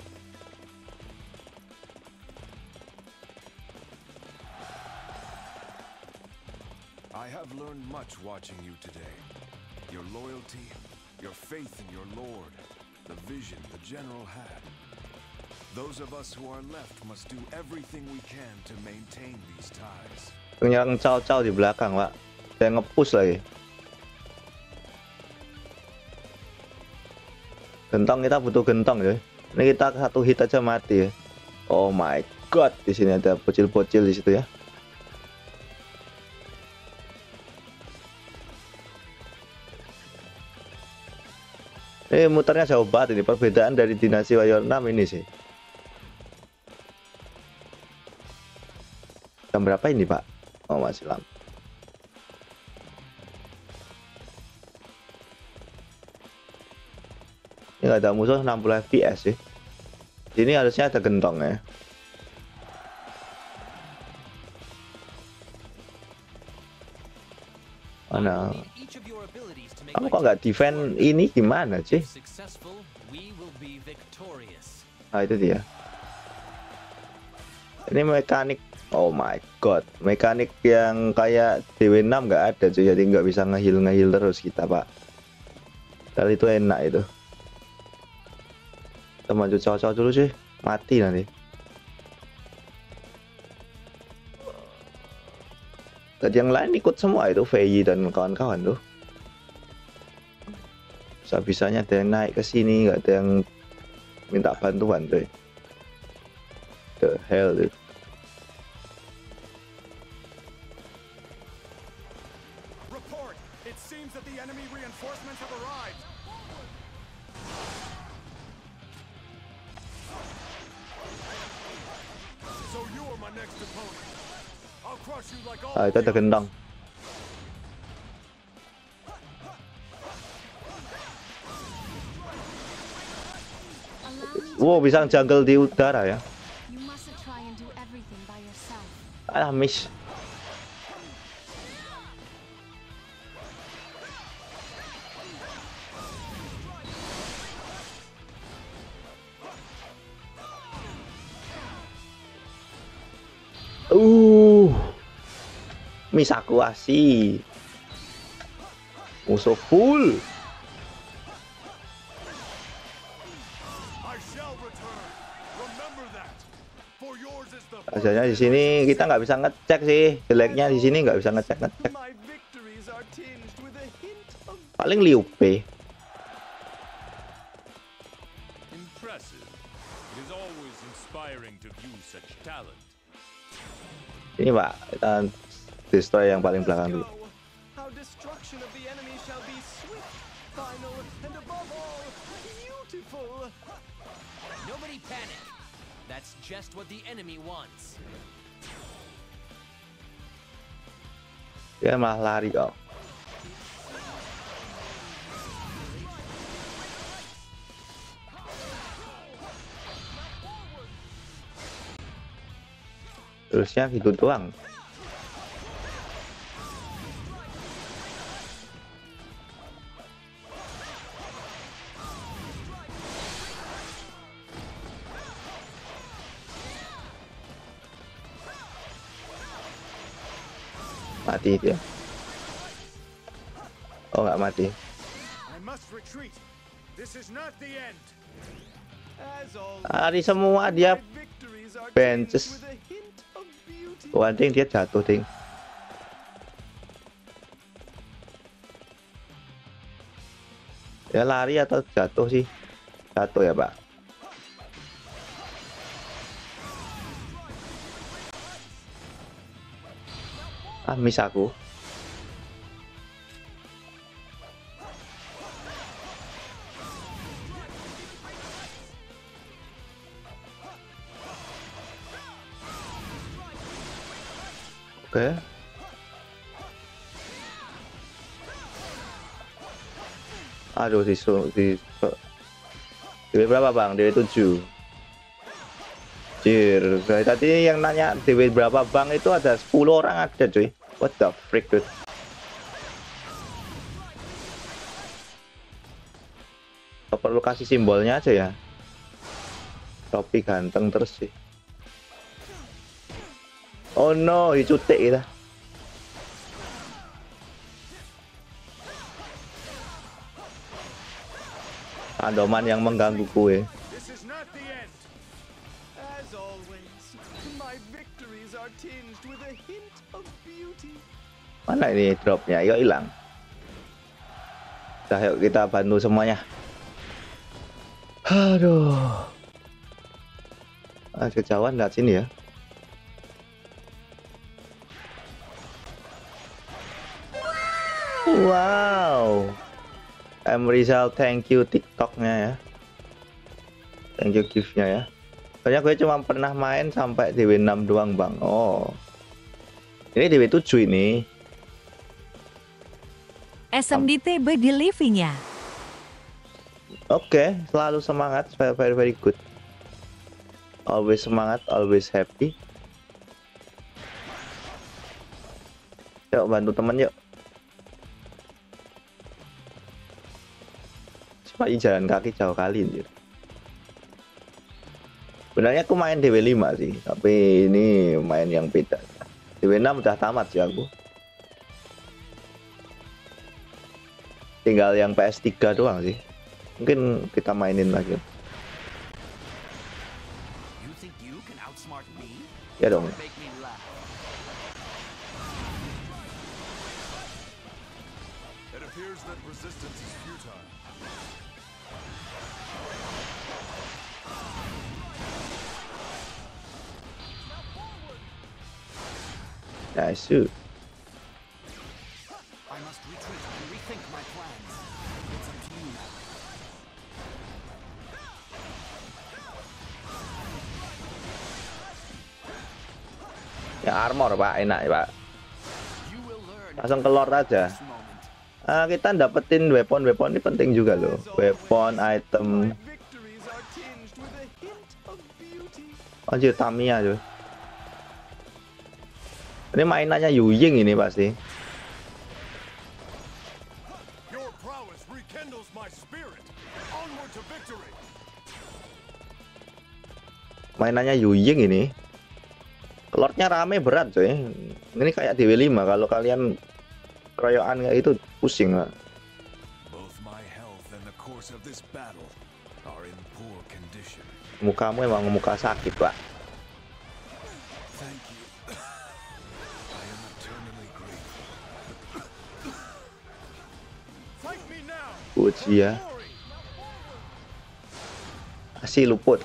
I have learned much watching you today. Your loyalty, your faith in your lord, the vision the general had. Those of us who are left must do everything we can to maintain these ties. Penyerang Cao Cao di belakang, Pak. Saya nge-push lagi. Gentong, kita butuh gentong ya. Ini kita satu hit aja mati ya. Oh my god, di sini ada bocil-bocil di situ ya. Ini muternya jauh banget ini, perbedaan dari Dinasti Warrior 6 ini sih. Jam berapa ini, Pak? Oh, masih lama. Ini nggak ada musuh 60 fps sih. Sini harusnya ada gentong ya. Mana? Kamu kok nggak defend ini gimana sih? Nah itu dia. Ini mekanik. Oh my god, mekanik yang kayak DW6 nggak ada cuy, jadi nggak bisa nge-heal terus kita, Pak. Kali itu enak itu. Kita maju Cao-Cao dulu sih, mati nanti. Tadi yang lain ikut semua itu, Fei dan kawan-kawan tuh. Bisa-bisanya ada yang naik ke sini, nggak ada yang minta bantuan tuh. The hell dude. Report! It seems that the enemy reinforcements have arrived. So you are my next opponent. I'll crush you like all Ah, itu ada gentong. Wow, bisa jungle di udara ya. Alah, miss. Misakuasi. Musuh full. Asalnya di sini kita nggak bisa ngecek sih, jeleknya di sini nggak bisa ngecek. Paling Liu Bei. Ini Pak, kita destroy yang paling belakang dulu. Nobody panic. That's just what the enemy wants. Dia malah lari kok. Terusnya gitu doang. Mati dia. nggak mati. I must retreat. This is not the end. As always, Lari semua dia my victories are benches. tinged with a hint of beauty. One thing dia jatuh ding. Ya lari atau jatuh sih? Jatuh ya Pak. Ah miss aku. Oke. Aduh di DW berapa Bang? DW 7. Jir, dari tadi yang nanya DW berapa Bang itu ada 10 orang ada cuy. What the freak dude. Gak perlu kasih simbolnya aja ya. Topi ganteng terus sih. Oh no, dicutik kita. Andoman yang mengganggu kue. This is not the end. As always, my victories are tinged with a hint of beauty. Mana ini dropnya? Yuk hilang. Dah yuk kita bantu semuanya. Aduh. Kejauhan lihat sini ya. Wow. Rizal, thank you TikToknya ya. Thank you gift-nya ya. Soalnya gue cuma pernah main sampai DW 6 doang Bang. Oh. Ini DW 7 ini. SMDTB di living ya. Oke, selalu semangat, very good. Always semangat, always happy. Yuk bantu temen yuk. Supaya jalan kaki jauh kali anjir. Sebenarnya aku main DW 5 sih, tapi ini main yang beda. DW 6 udah tamat sih aku. Tinggal yang PS3 doang sih. Mungkin kita mainin lagi. You think you can outsmart me? Ya dong. Don't make me laugh. It appears that resistance is futile. Nice shoot. I must retreat and rethink my plans. It's up to you now. Ya armor Pak, enak ya Pak. You will learn Langsung ke Lord aja. this moment. Kita dapetin weapon ini penting juga loh. Weapon, item. My victories are tinged with a hint of beauty. Anjir Tamiya tuh. Ini mainannya Yu Ying ini pasti. Your prowess rekindles my spirit. Onward to victory. Mainannya Yu Ying ini. Lordnya rame berat coy. Ini kayak DW 5 kalau kalian keroyokan kayak itu pusing lah. Both my health and the course of this battle are in poor condition. Mukamu emang muka sakit Pak. Thank you. I am eternally grateful. Fight me now. Uji ya. Glory. Masih luput.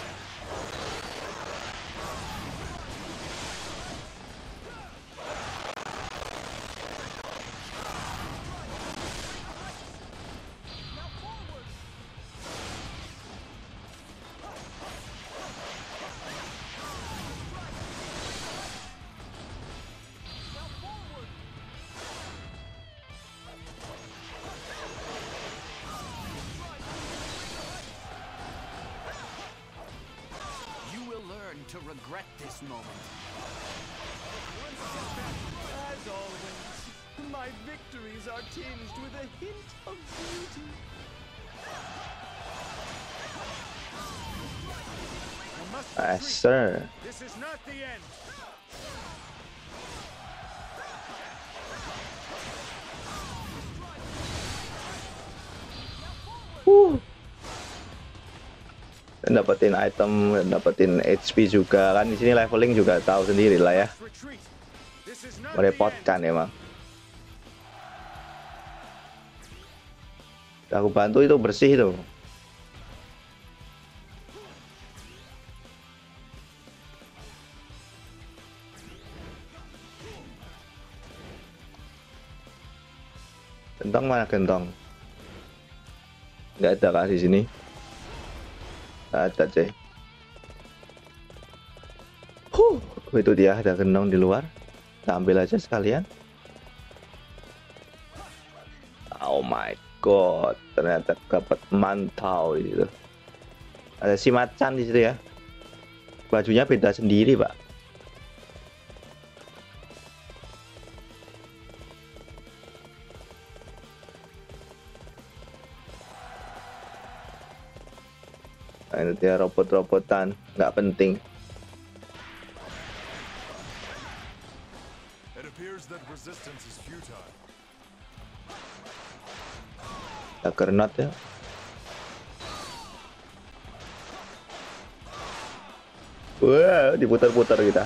You will learn to regret this moment. As always, my victories are tinged with a hint of beauty. I must retreat. Sir. This is not the end. Dan dapetin item, dapetin HP juga kan. Di sini leveling juga tahu sendiri lah ya. Retreat. This is not the end. Merepotkan emang. Aku bantu itu bersih itu. Gentong mana gentong? Nggak ada kah di sini? Nggak ada cuy. Itu dia ada gentong di luar. Kita ambil aja sekalian. Oh my god, ternyata dapat mantau itu. Ada si macan di situ ya. Bajunya beda sendiri, Pak. Nah, itu dia robot-robotan, nggak penting. It appears that resistance is futile. Juggernaut ya. Wah, diputar-putar kita.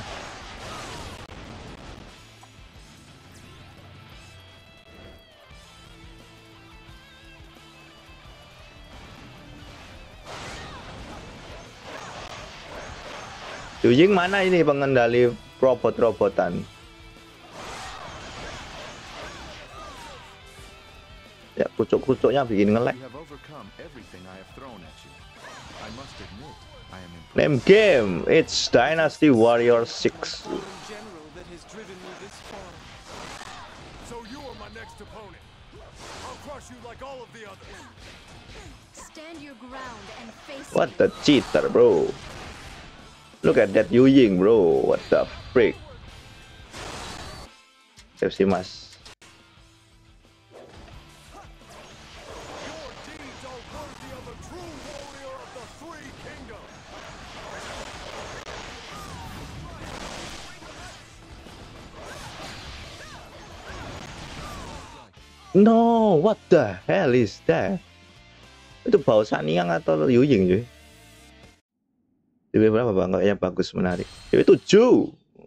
Yujing mana ini pengendali robot-robotan? Ya, kucuk-kucuknya bikin nge-lag. You have overcome everything I have thrown at you. I must admit, I am impressed. Name game, it's Dynasty Warrior 6. In general that has driven me this far. So you are my next opponent. I'll crush you like all of the others. Stand your ground and face What the cheater, bro? Look at that Yujing, bro. What the freak? FC Mas. Your deeds are worthy of a true warrior of the Three Kingdoms. No, what the hell is that? Itu bau Sanyang atau Yujing cuy? DW berapa bang? Kayaknya bagus, menarik. DW 7.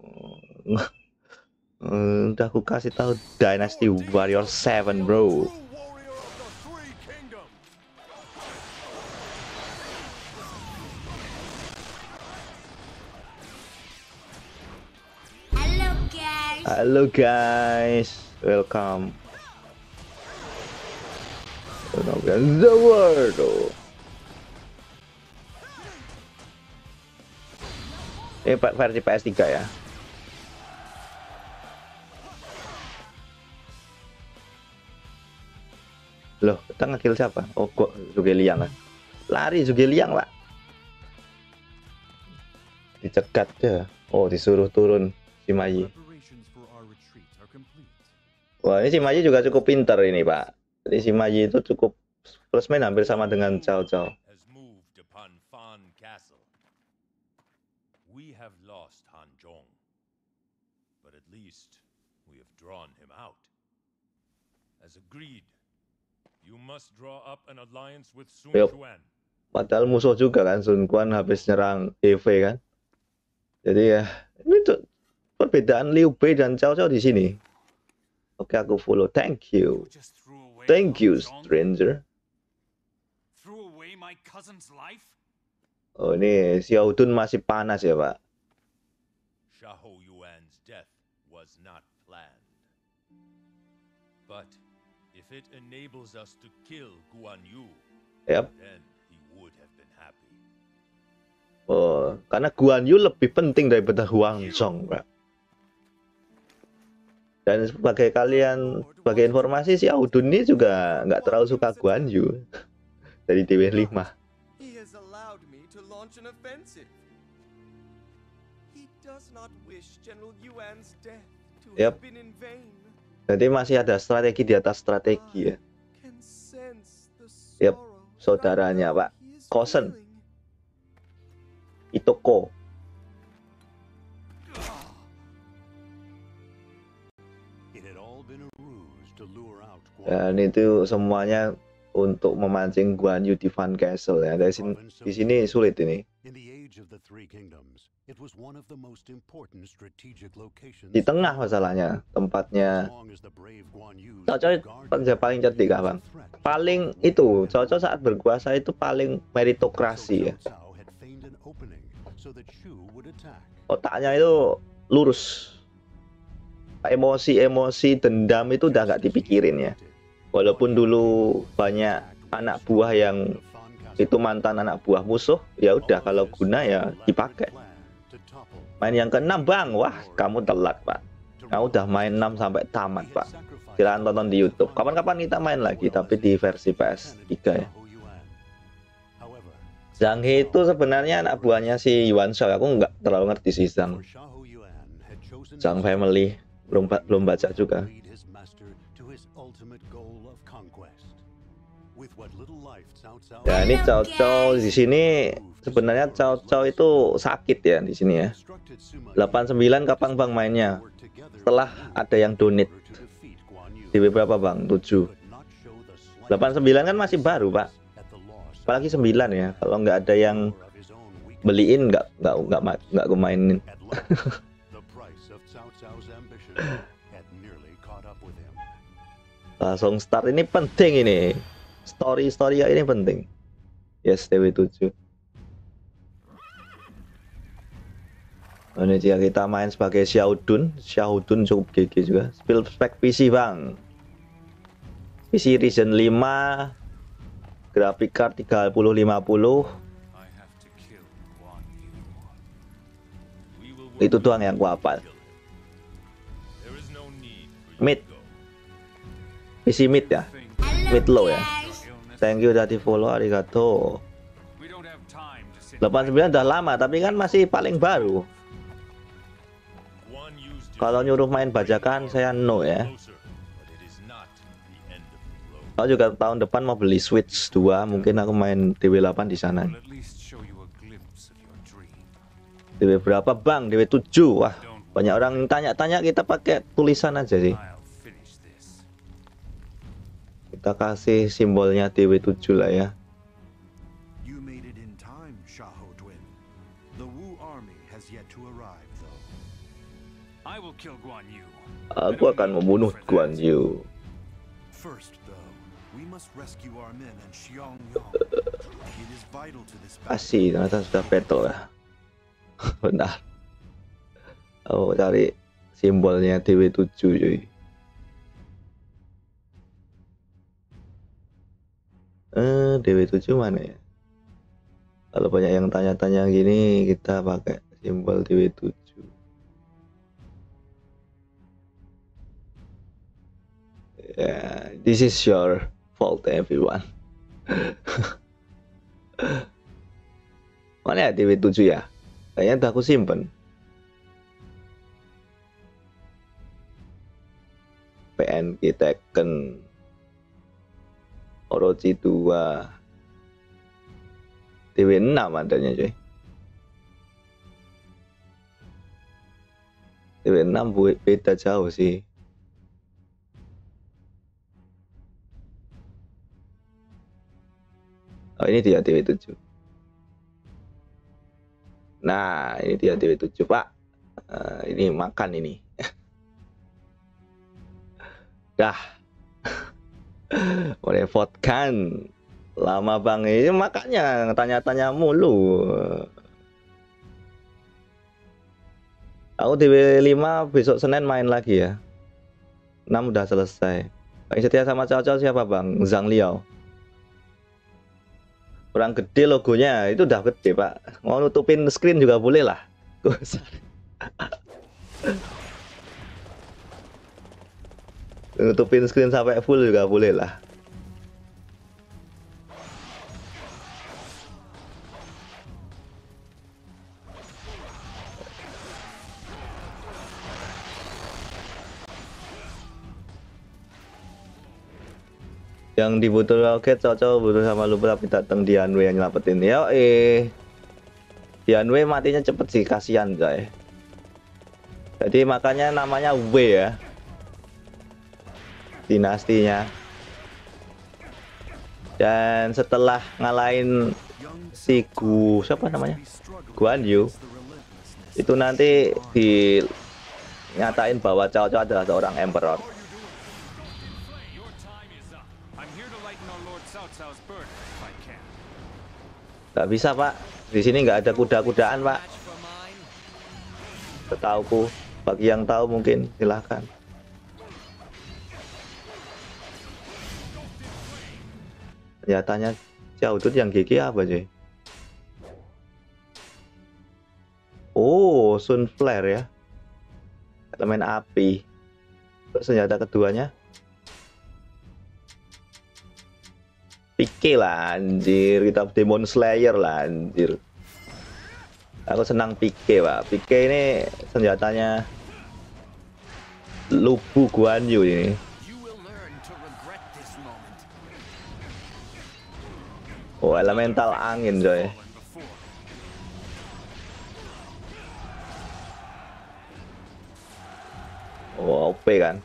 Udah aku kasih tahu Dynasty Warrior 7, bro. True warrior of the Three Kingdoms. Hello guys. Halo guys, welcome. The world. Ini versi PS3 ya. Loh, kita nge-kill siapa? Oh, kok Zhuge Liang kan? Lari Zhuge Liang, Pak. Dicegat ya. Oh, disuruh turun Sima Yi. Preparations for our retreat are complete. Wah, ini Sima Yi juga cukup pinter ini, Pak. Jadi Sima Yi itu cukup plus main hampir sama dengan Cao Cao. Has moved upon Fan Castle. We have lost Han Zhong, but at least we have drawn him out. As agreed, you must draw up an alliance with Sun Yup. Quan. Padahal musuh juga kan, Sun Quan habis nyerang EV kan. Jadi ya, ini tuh perbedaan Liu Bei dan Cao Cao di sini. Oke, aku follow. Thank you. Just threw away Thank you, Han Zhong? stranger. Threw away my cousin's life? Oh, ini Xiao Dun masih panas ya, Pak. Xiahou Yuan's death was not planned. But if it enables us to kill Guan Yu, Yap. then he would have been happy. Oh, karena Guan Yu lebih penting daripada Huang Zhong, Pak. Dan sebagai kalian, sebagai informasi, Xiao Dun ini juga nggak terlalu suka Guan Yu. Dari DW5. He has allowed me to launch an offensive. He does not wish General Yuan's death to Yep. have been in vain. Jadi masih ada strategi di atas strategi ya. Can sense the Yep, sorrow saudaranya, that Pak. he is Kosen. feeling. Itoko. It had all been a ruse to lure out Dan Guan Yu. itu semuanya untuk memancing Guan Yu di Fan Castle ya. Di sini sulit ini. Di tengah masalahnya tempatnya. Cao Cao paling cerdik Bang. Paling itu Cao Cao saat berkuasa itu paling meritokrasi ya. Otaknya itu lurus. Emosi dendam itu udah nggak dipikirin ya. Walaupun dulu banyak anak buah yang itu mantan anak buah musuh, ya udah kalau guna ya dipakai. Main yang ke-6 Bang, wah kamu telat Pak. Kamu udah main 6 sampai tamat Pak. Silahkan tonton di YouTube. Kapan-kapan kita main lagi, tapi di versi PS3 ya. Zhang He itu sebenarnya anak buahnya si Yuan Shao. Aku nggak terlalu ngerti sih Zhang family. Belum baca juga. Ya ini Cao Cao di sini sebenarnya Cao Cao itu sakit ya di sini ya. 89 kapan Bang mainnya? Setelah ada yang donate. Di berapa Bang? 7. 89 kan masih baru Pak. Apalagi 9 ya. Kalau nggak ada yang beliin nggak gue mainin. Langsung start, ini penting ini. Story ini penting. Yes, DW7. Ini jika kita main sebagai Xiaodun cukup GG juga. Spill spek PC Bang. PC Ryzen 5, graphic card 3050. Itu doang yang gua hafal. Mid. PC mid ya. Mid low ya. Thank you udah di follow, arigato. 89 udah lama tapi kan masih paling baru. Kalau nyuruh main bajakan saya no ya. Kalau juga tahun depan mau beli Switch 2, mungkin aku main DW8 di sana. DW berapa Bang? DW7. Wah, banyak orang tanya-tanya, kita pakai tulisan aja sih. Kita kasih simbolnya DW7 lah ya. Aku akan membunuh Guan Yu. Asih, ternyata sudah battle ya. Bentar. Oh, cari simbolnya DW7 cuy. DW7 mana ya? Kalau banyak yang tanya-tanya gini, kita pakai simbol DW7. Yeah, this is your fault everyone. Mana ya DW7 ya? Kayaknya udah aku simpen. PNG Tekken Orochi 2 DW6 adanya coy. DW6 beda jauh sih. Oh, ini dia DW7. Nah, ini dia DW7 Pak. Ini makan ini. Dah. Merepotkan. Lama Bang, ini makanya tanya-tanya mulu. Aku DW5 besok Senin main lagi ya. 6 udah selesai. Yang setia sama Cao Cao siapa Bang? Zhang Liao. Kurang gede logonya, itu udah gede Pak. Mau nutupin screen juga boleh lah. Nutupin screen sampai full juga boleh lah. Yang dibutuh roket cocok butuh sama lu tapi datang Dianwei yang nyelapetin. Yo Dianwei matinya cepet sih, kasihan coy. Jadi makanya namanya W ya. Dinastinya. Dan setelah ngalahin si siapa namanya, Guan Yu, itu nanti dinyatain bahwa Cao Cao adalah seorang emperor. Gak bisa Pak, di sini nggak ada kuda-kudaan Pak. Setauku, bagi yang tahu mungkin silahkan. Senjatanya Xiao Dun yang gigi apa sih? Oh, Sun Flare ya, elemen api. Terus senjata keduanya Pike lah anjir, kita Demon Slayer lah anjir. Aku senang Pike Pak. Pike ini senjatanya Lubu Guan Yu ini. Oh, elemental angin coy. Oh, OP kan.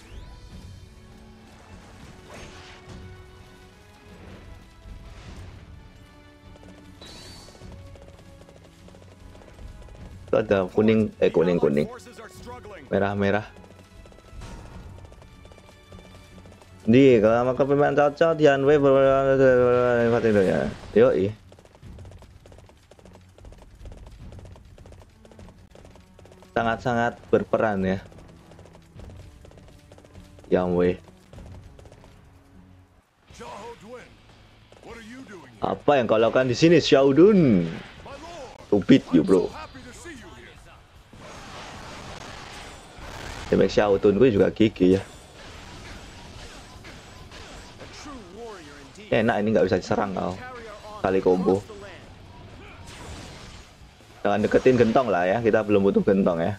Itu ada kuning, kuning. Merah. Di kalau maka pemain cocok Dian W ya. Yoi. Sangat-sangat berperan ya. Yang W. Apa yang kau lakukan di sini, Xiao Dun? To beat you, bro. Damage Xiao Dun gue juga gigi ya. Enak ini nggak bisa diserang kau. Kali combo. Jangan deketin gentong lah ya. Kita belum butuh gentong ya.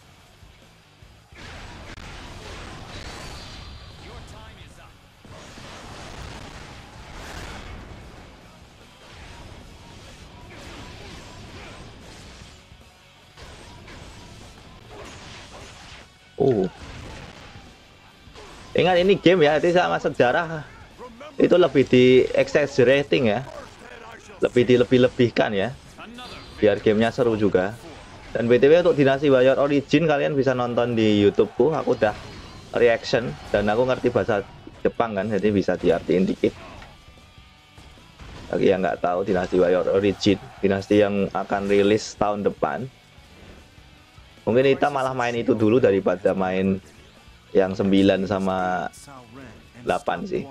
Ingat ini game ya, itu sama sejarah itu lebih di exaggerating ya, lebih dilebih-lebihkan ya, biar gamenya seru juga. Dan BTW untuk Dynasty Warrior Origin kalian bisa nonton di YouTubeku, aku udah reaction dan aku ngerti bahasa Jepang kan, jadi bisa diartiin dikit. Bagi yang nggak tahu Dynasty Warrior Origin, dinasti yang akan rilis tahun depan, mungkin kita malah main itu dulu daripada main yang 9 sama 8 sih.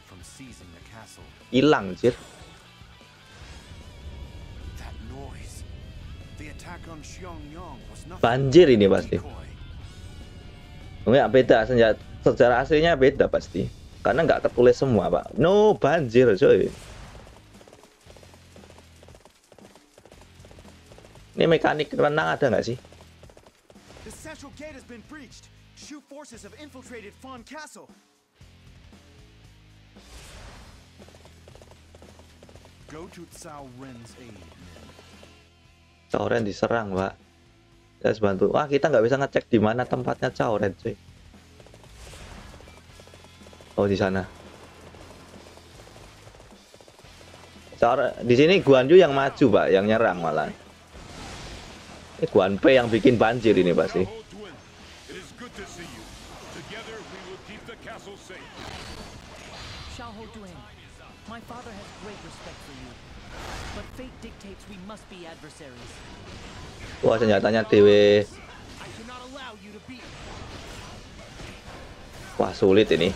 Hilang sih. Banjir ini pasti. Enggak beda, sejarah aslinya beda pasti. Karena nggak tertulis semua Pak. No, banjir coy. Ini mekanik renang ada nggak sih? The central gate has been breached. Shu forces have infiltrated Fawn Castle. Go to Cao Ren's aid. Cao Ren diserang, Pak. Saya bantu. Wah, kita nggak bisa ngecek di mana tempatnya Cao Ren, cuy. Oh, di sana. Di sini Guan Yu yang maju, Pak, yang nyerang malah. Ini Guan Pei yang bikin banjir ini pasti. My father has great respect for you, but fate dictates we must be adversaries. Wah, senjatanya dewe. Wah, sulit ini.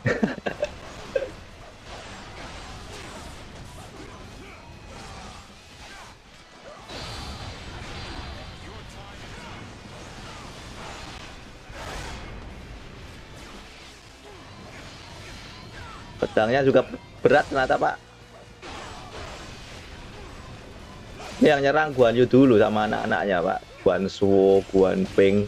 Pedangnya juga berat ternyata, Pak. Ini yang nyerang Guan Yu dulu sama anak-anaknya, Pak. Guan Shuo, Guan Ping.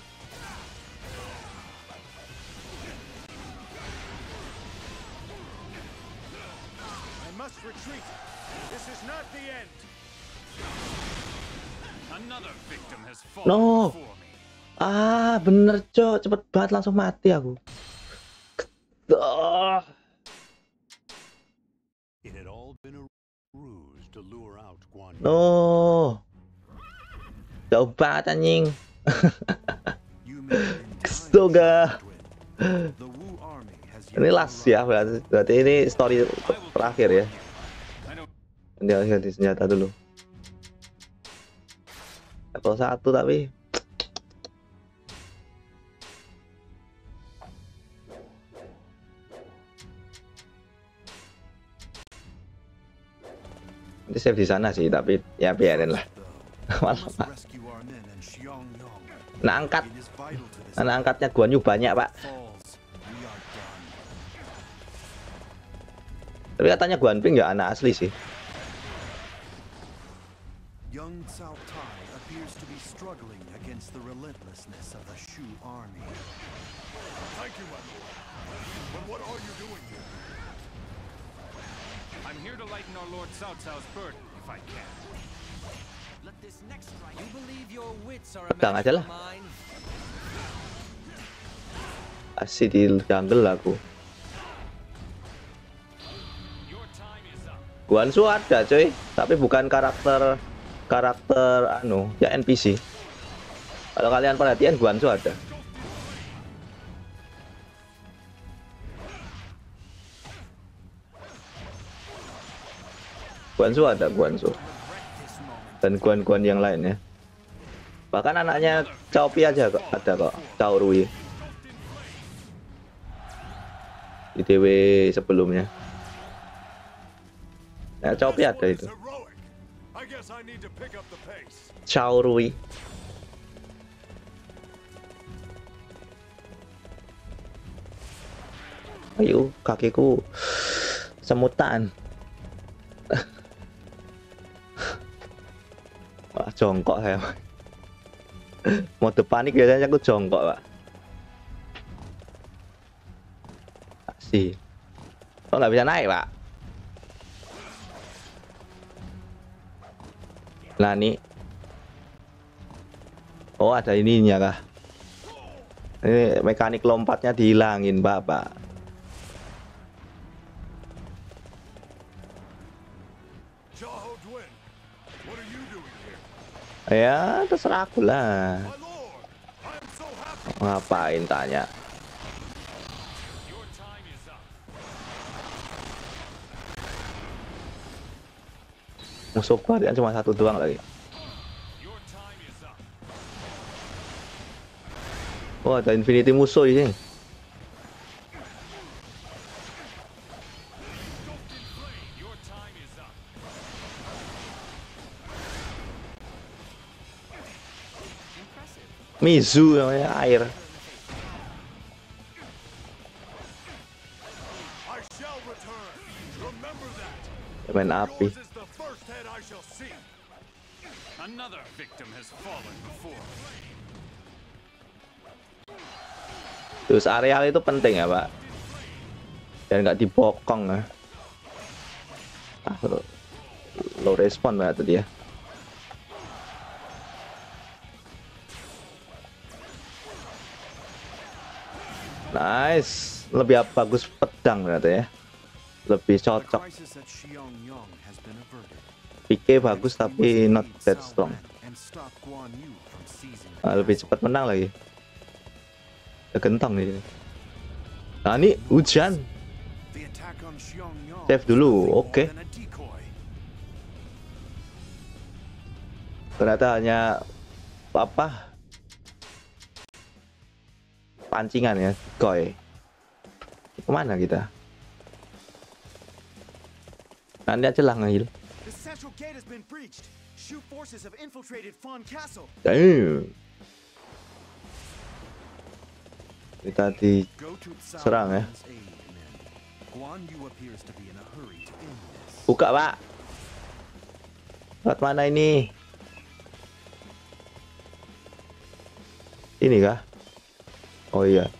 No. Ah, bener, Cok. Cepet banget langsung mati aku. to lure out Guan Yu. No. Jauh banget anjing. You made it in time, Astaga. Twin. The Wu army has yet Ini to last ya, arrive. berarti ini story terakhir ya. I don't Dia ganti senjata dulu. Level 1 tapi nanti save di sana sih, tapi ya biarin lah. Malah must Pak. rescue our men and Xiangyong. Nah angkat, It is vital to this anak angkatnya Guan Yu banyak Pak. falls. We are done. Tapi katanya Guan Ping ya anak asli sih. Young Cao Tai appears to be struggling against the relentlessness of the Shu army. Thank you, my lord. But what are you doing here? I'm here to lighten our Lord Cao Cao's burden, if I can. Let this next strike. You believe your wits are a Pedang match aja for lah. mine? Asli di jungle aku. Your time is up. Guan Shu ada coy, tapi bukan karakter anu ya NPC. Kalau kalian perhatian Guan Shu ada. Guan Shu ada, Guan Shu. Dan Guan-Guan yang lainnya. Bahkan anaknya Cao Pi aja kok ada kok, Cao Rui. Di DW sebelumnya. Nah, Cao Pi ada This itu. one is heroic. I guess I need to pick up the pace. Cao Rui. Ayo, kakiku semutan. Wah, jongkok saya. Mode panik biasanya aku jongkok, Pak. Sih. Kok nggak bisa naik, Pak? Nah, nih. Oh, ada ininya kah? Ini mekanik lompatnya dihilangin, Bapak. Xiahou Duan, what are you doing here? Ya, terserah aku lah. My lord, I am so happy. Ngapain tanya? Your time is up. Musuh varian cuma satu doang lagi. Your time is up. Oh, ada Infinity musuh ini. Your time is up. Mizu namanya air. I shall return. Remember that. Main api. Yours is the first head I shall see. Another victim has fallen before me. Terus areal itu penting ya, Pak. Dan nggak dibokong ya. Ah, low respon banget tadi ya. Nice, lebih bagus pedang berarti ya. Lebih The cocok. crisis at Xiangyong has been averted. PK bagus We tapi must not lead that Cao strong. Ren and stop Guan Yu from seizing the Ah, lebih castle. cepat menang lagi. Ya, gentong nih. Nah, ini hujan. The attack on Xiangyong Save dulu, was nothing oke. more than a decoy. Ternyata hanya apa? Pancingan ya, decoy. Kemana kita? Nanti aja lah ngehil. The central gate has been breached. Shu forces have infiltrated Fan Castle. Damn. Kita di Go to Cao Serang, ya. Ren's aid, men. Guan Yu appears to be in a hurry to end this. buka, Pak. Lewat mana ini? Ini kah? Oh iya.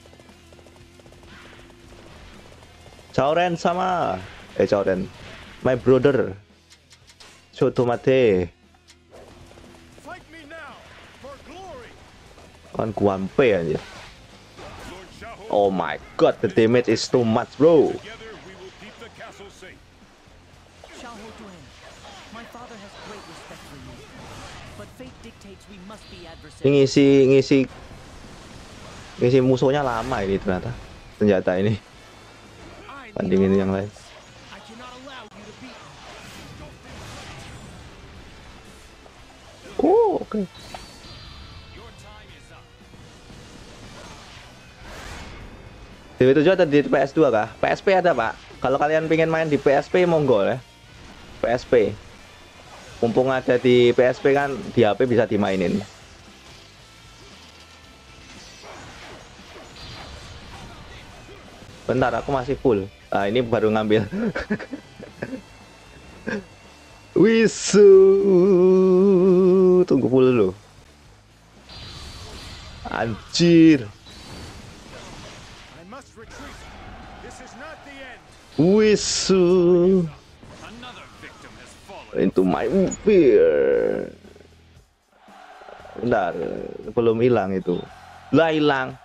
Cao Ren sama. Cao Ren. My brother. Shotomate. Fight me now for glory. Kan Guampe aja. Lord Xiahou, Oh my god, the damage is too much, bro. together we will keep the castle safe. Xiahou Duan, My father has great respect for you, but fate dictates we must be Ini adversaries. ngisi musuhnya lama ini ternyata senjata ini bandingin yang lain. I cannot allow you to beat me. Oh, oke. DW7 ada di PS2 kah? PSP ada, Pak. Kalau kalian pengen main di PSP monggo ya. PSP. Mumpung ada di PSP kan di HP bisa dimainin. Bentar, aku masih full. Ah, ini baru ngambil. Wisu. Tunggu full dulu. Anjir. Wisu. Into my fear. Bentar, belum hilang itu. Lah hilang.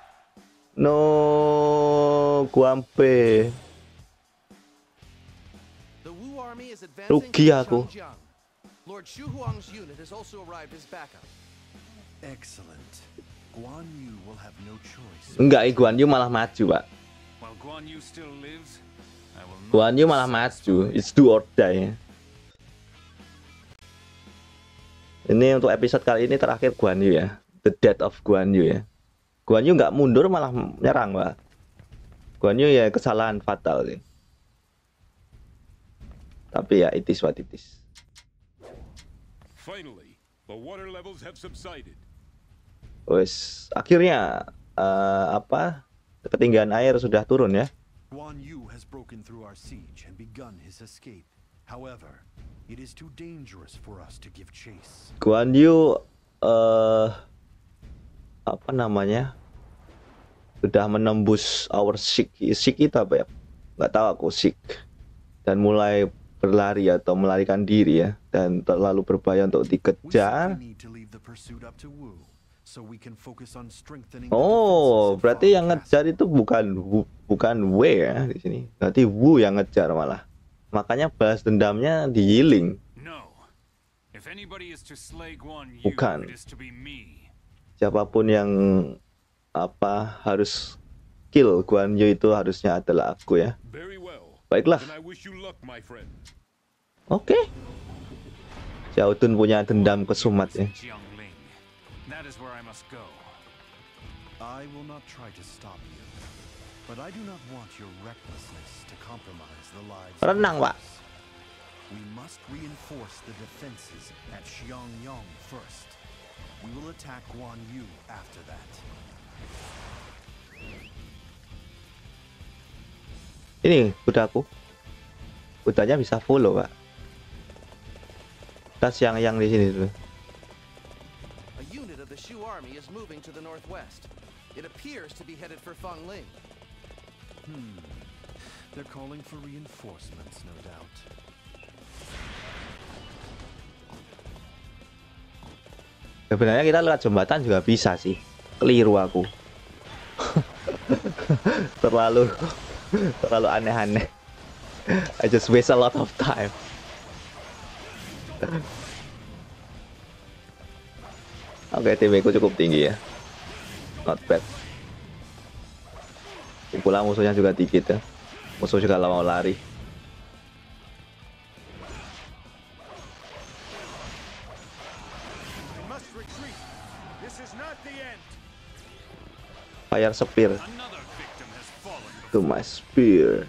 No, Guampe. Rugi aku. Lord Shu Huang's unit has also arrived as backup. Excellent. Guan Yu will have no choice. Enggak, Guan Yu malah maju, Pak. While Guan Yu still lives, I will not Guan Yu malah maju. It's do or die. Ini untuk episode kali ini terakhir Guan Yu ya. The Death of Guan Yu ya. Guan Yu nggak mundur malah nyerang, Pak. Guan Yu ya kesalahan fatal sih. Tapi ya it is what it is. Finally, the water levels have subsided. Wes, akhirnya ketinggian air sudah turun ya. Guan Yu has broken through our siege and begun his escape. However, it is too dangerous for us to give chase. Guan Yu sudah menembus our siege itu apa ya? Nggak tahu aku siege. Dan mulai berlari atau melarikan diri ya, dan terlalu berbahaya untuk dikejar. Oh, berarti yang ngejar itu bukan W ya di sini. Berarti Wu yang ngejar malah. Makanya balas dendamnya di Yiling. Bukan. Siapapun yang harus kill Guan Yu itu harusnya adalah aku ya. Baiklah. Oke. Xiao Dun punya dendam ke Sumat ya. I will not try to stop you, but I do not want your recklessness to compromise the lives. Renang, Pak. We must reinforce the defenses at Xiangyang first. We will attack Guan Yu after that. Ini kudaku. Kudanya bisa follow, Pak. Tas yang di sini tuh. A unit of the Shu army is moving to the northwest. It appears to be headed for Fangling. They're calling for reinforcements, no doubt. Sebenarnya kita lewat jembatan juga bisa sih. Keliru aku. terlalu aneh-aneh. I just waste a lot of time. Oke, timku cukup tinggi ya. Not bad. Kumpulan musuhnya juga dikit ya. Musuh juga mau lari. Fire spear. To my spear.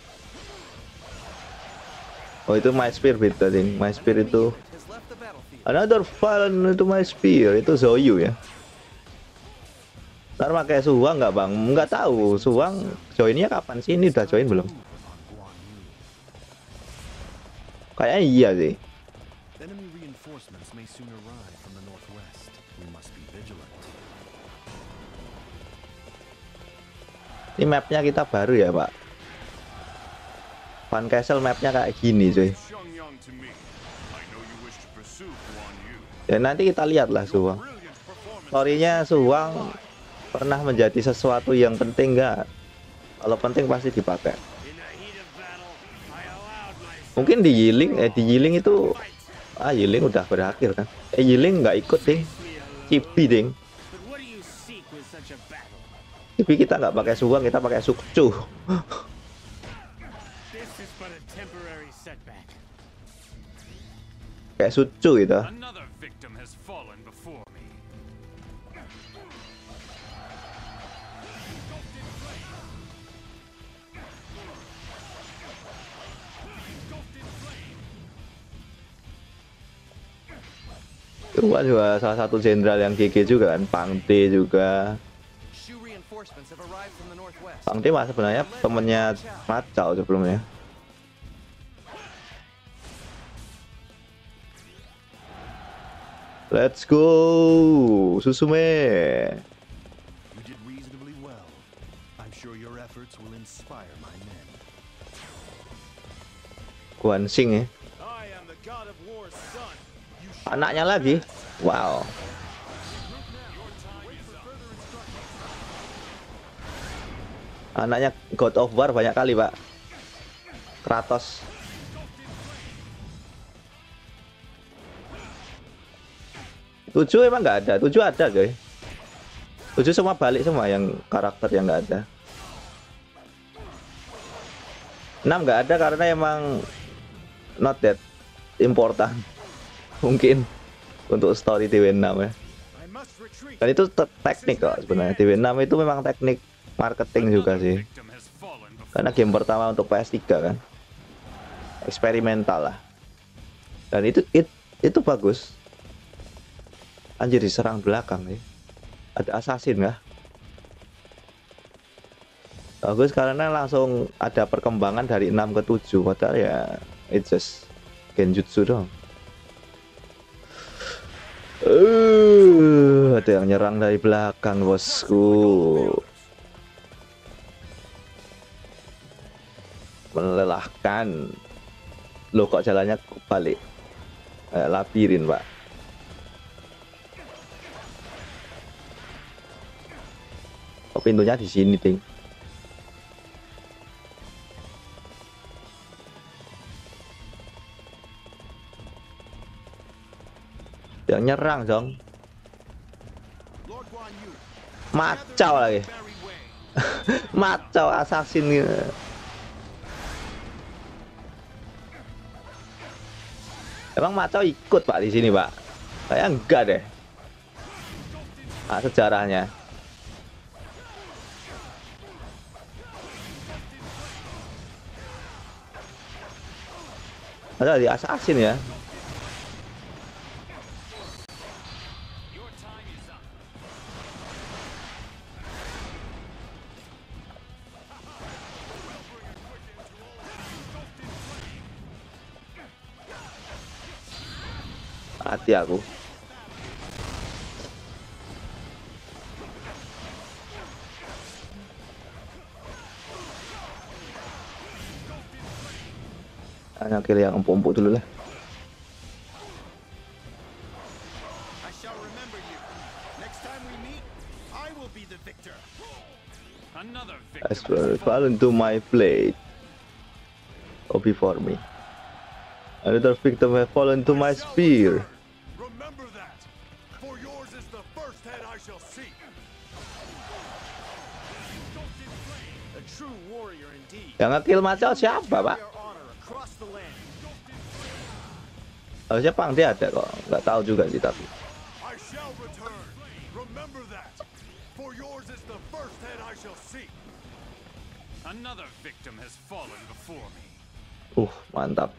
Oh, itu my spear beda ding. My spear itu another fallen into my spear. Itu Zoyu ya. Ntar pakai Suwang nggak, Bang? Nggak tahu. Suwang joinnya kapan sih? Ini udah join belum? Kayaknya iya sih. Ini mapnya kita baru ya, Pak. Van Castle mapnya kayak gini, cuy. Ya nanti kita lihatlah Suwang. Story-nya Suwang pernah menjadi sesuatu yang penting nggak? Kalau penting pasti dipakai. Mungkin di Yiling itu Yiling udah berakhir kan. Yiling nggak ikut ding. Cibi ding. But what do you seek with such a battle? Cibi kita nggak pakai suang, kita pakai sukcu. This is but a temporary setback. Kayak sucu gitu. Another victim has fallen before me. Itu juga salah satu jenderal yang GG juga kan, Pangde juga. Shu reinforcements have arrived from the northwest. Pangde mah sebenarnya temennya Macau sebelumnya. Let's go, Susume. You did reasonably well. I'm sure your efforts will inspire my men. Guansing ya. I am the god of war's son. You Anaknya lagi. Wow. Anaknya God of War banyak kali, Pak. Kratos. Tujuh emang nggak ada. 7 ada, coy. 7 semua balik semua yang karakter yang nggak ada. 6 nggak ada karena emang not that important. Mungkin untuk story TW6 ya. Dan itu teknik kok sebenarnya. TW6 itu memang teknik marketing juga sih. Karena game pertama untuk PS3 kan. Eksperimental lah. Dan itu bagus. Anjir, diserang belakang nih. Ada assassin kah? Bagus karena langsung ada perkembangan dari 6 ke 7. Padahal ya it's just genjutsu dong. Ada yang nyerang dari belakang, bosku. Melelahkan. Loh, kok jalannya balik? Labirin, Pak. Oh, pintunya di sini, ting. Yang nyerang dong. Macau lagi. Macau assassin gitu. Emang Macau ikut, Pak, di sini, Pak? Kayak enggak deh. Nah, sejarahnya. Ada di assassin ya. Hati aku. Hanya kill yang empuk-empuk dulu lah. I shall remember you. Next time we meet, I will be the victor. Another As victim well, has fall into my blade. Oh, before me. Another victim has fallen to my spear. Remember that, for yours is the first head I shall see. A true warrior indeed. Yang nge-kill Macau siapa, Pak? Your honor across the land. Harusnya Pangde ada kok. Nggak tahu juga sih tapi. I shall return. Remember that, for yours is the first head I shall see. another victim has fallen before me. Mantap.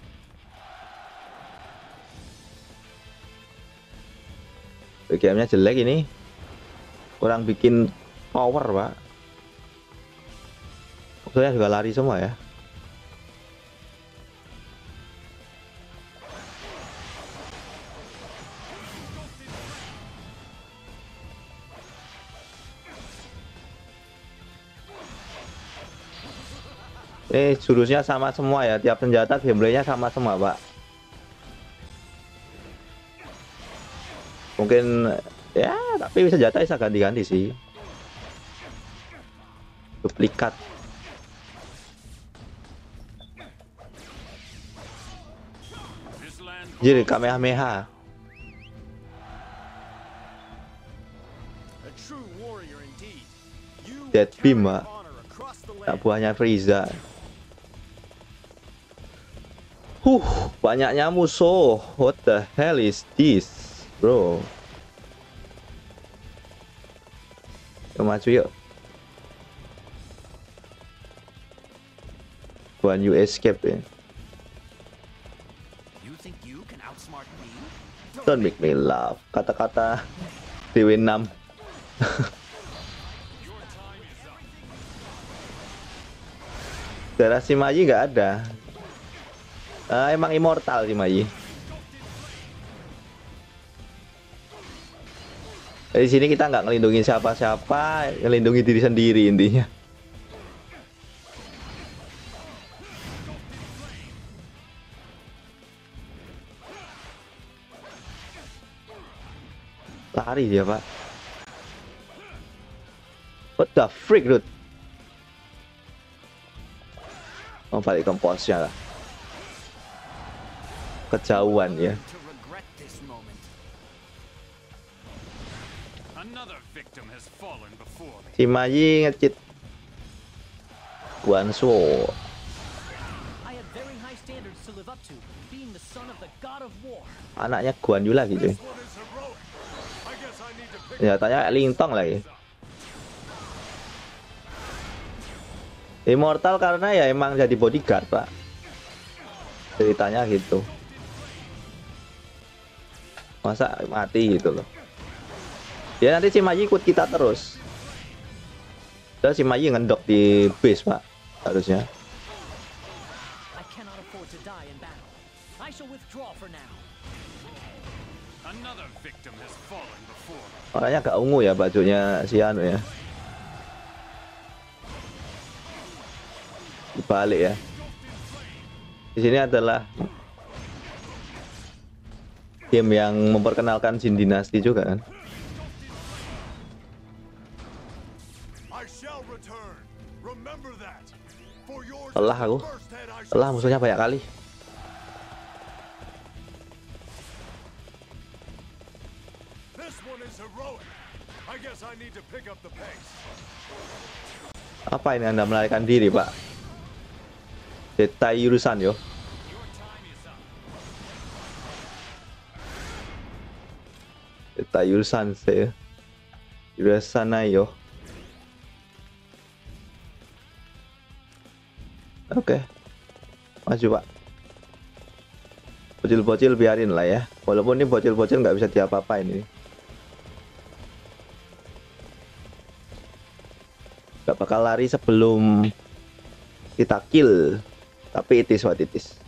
BGM-nya jelek ini. Kurang bikin power, Pak. Maksudnya juga lari semua ya. Jurusnya sama semua ya. Tiap senjata gameplaynya sama semua, Pak. Mungkin ya, tapi senjata bisa ganti-ganti sih. Duplikat. Jadi Kamehameha. A true warrior indeed. You Dead will Beam, carry Pak. honor across the Tak land. buahnya Frieza. Banyaknya musuh. What the hell is this, bro? Yuk maju yuk. Buan you escape ya. You think you can outsmart me? Don't make me laugh. Kata-kata Dewi 6. Darah si Maji nggak ada. Emang immortal si Maji. Di sini kita nggak ngelindungi siapa-siapa, ngelindungi diri sendiri intinya. Lari dia, Pak. What the freak, dude? Oh, balik ke posnya lah. Kejauhan ya. To regret this moment. Another victim has fallen before me. Si Maji ngecit Guanso. I have very high standards to live up to, being the son of the god of war. Anaknya Guan Yu lagi cuy. This one is heroic. I guess I need to pick Ya tanya Lintong lagi. Immortal karena ya emang jadi bodyguard, Pak. Ceritanya gitu. Masa mati gitu loh. Ya nanti si Maji ikut kita terus. Dan si Maji ngendok di base, Pak. Harusnya. I cannot afford to die in battle. I shall withdraw for now. Another victim has fallen before me. Orangnya agak ungu ya bajunya si Anu ya. Dibalik ya. Di sini adalah game yang memperkenalkan Jin Dynasty juga kan. I shall return. Remember that. For yours is Lelah the aku. first head I shall Lelah musuhnya banyak kali. This one is heroic. I guess I need to pick up the pace. Apa ini Anda melarikan diri, Pak? Detai urusan yo. Detai urusan saya. Urusan yo. Oke. Maju, Pak. Bocil-bocil biarin lah ya. Walaupun ini bocil-bocil nggak bisa diapa-apain ini. Gak bakal lari sebelum kita kill. Tapi it is what it is.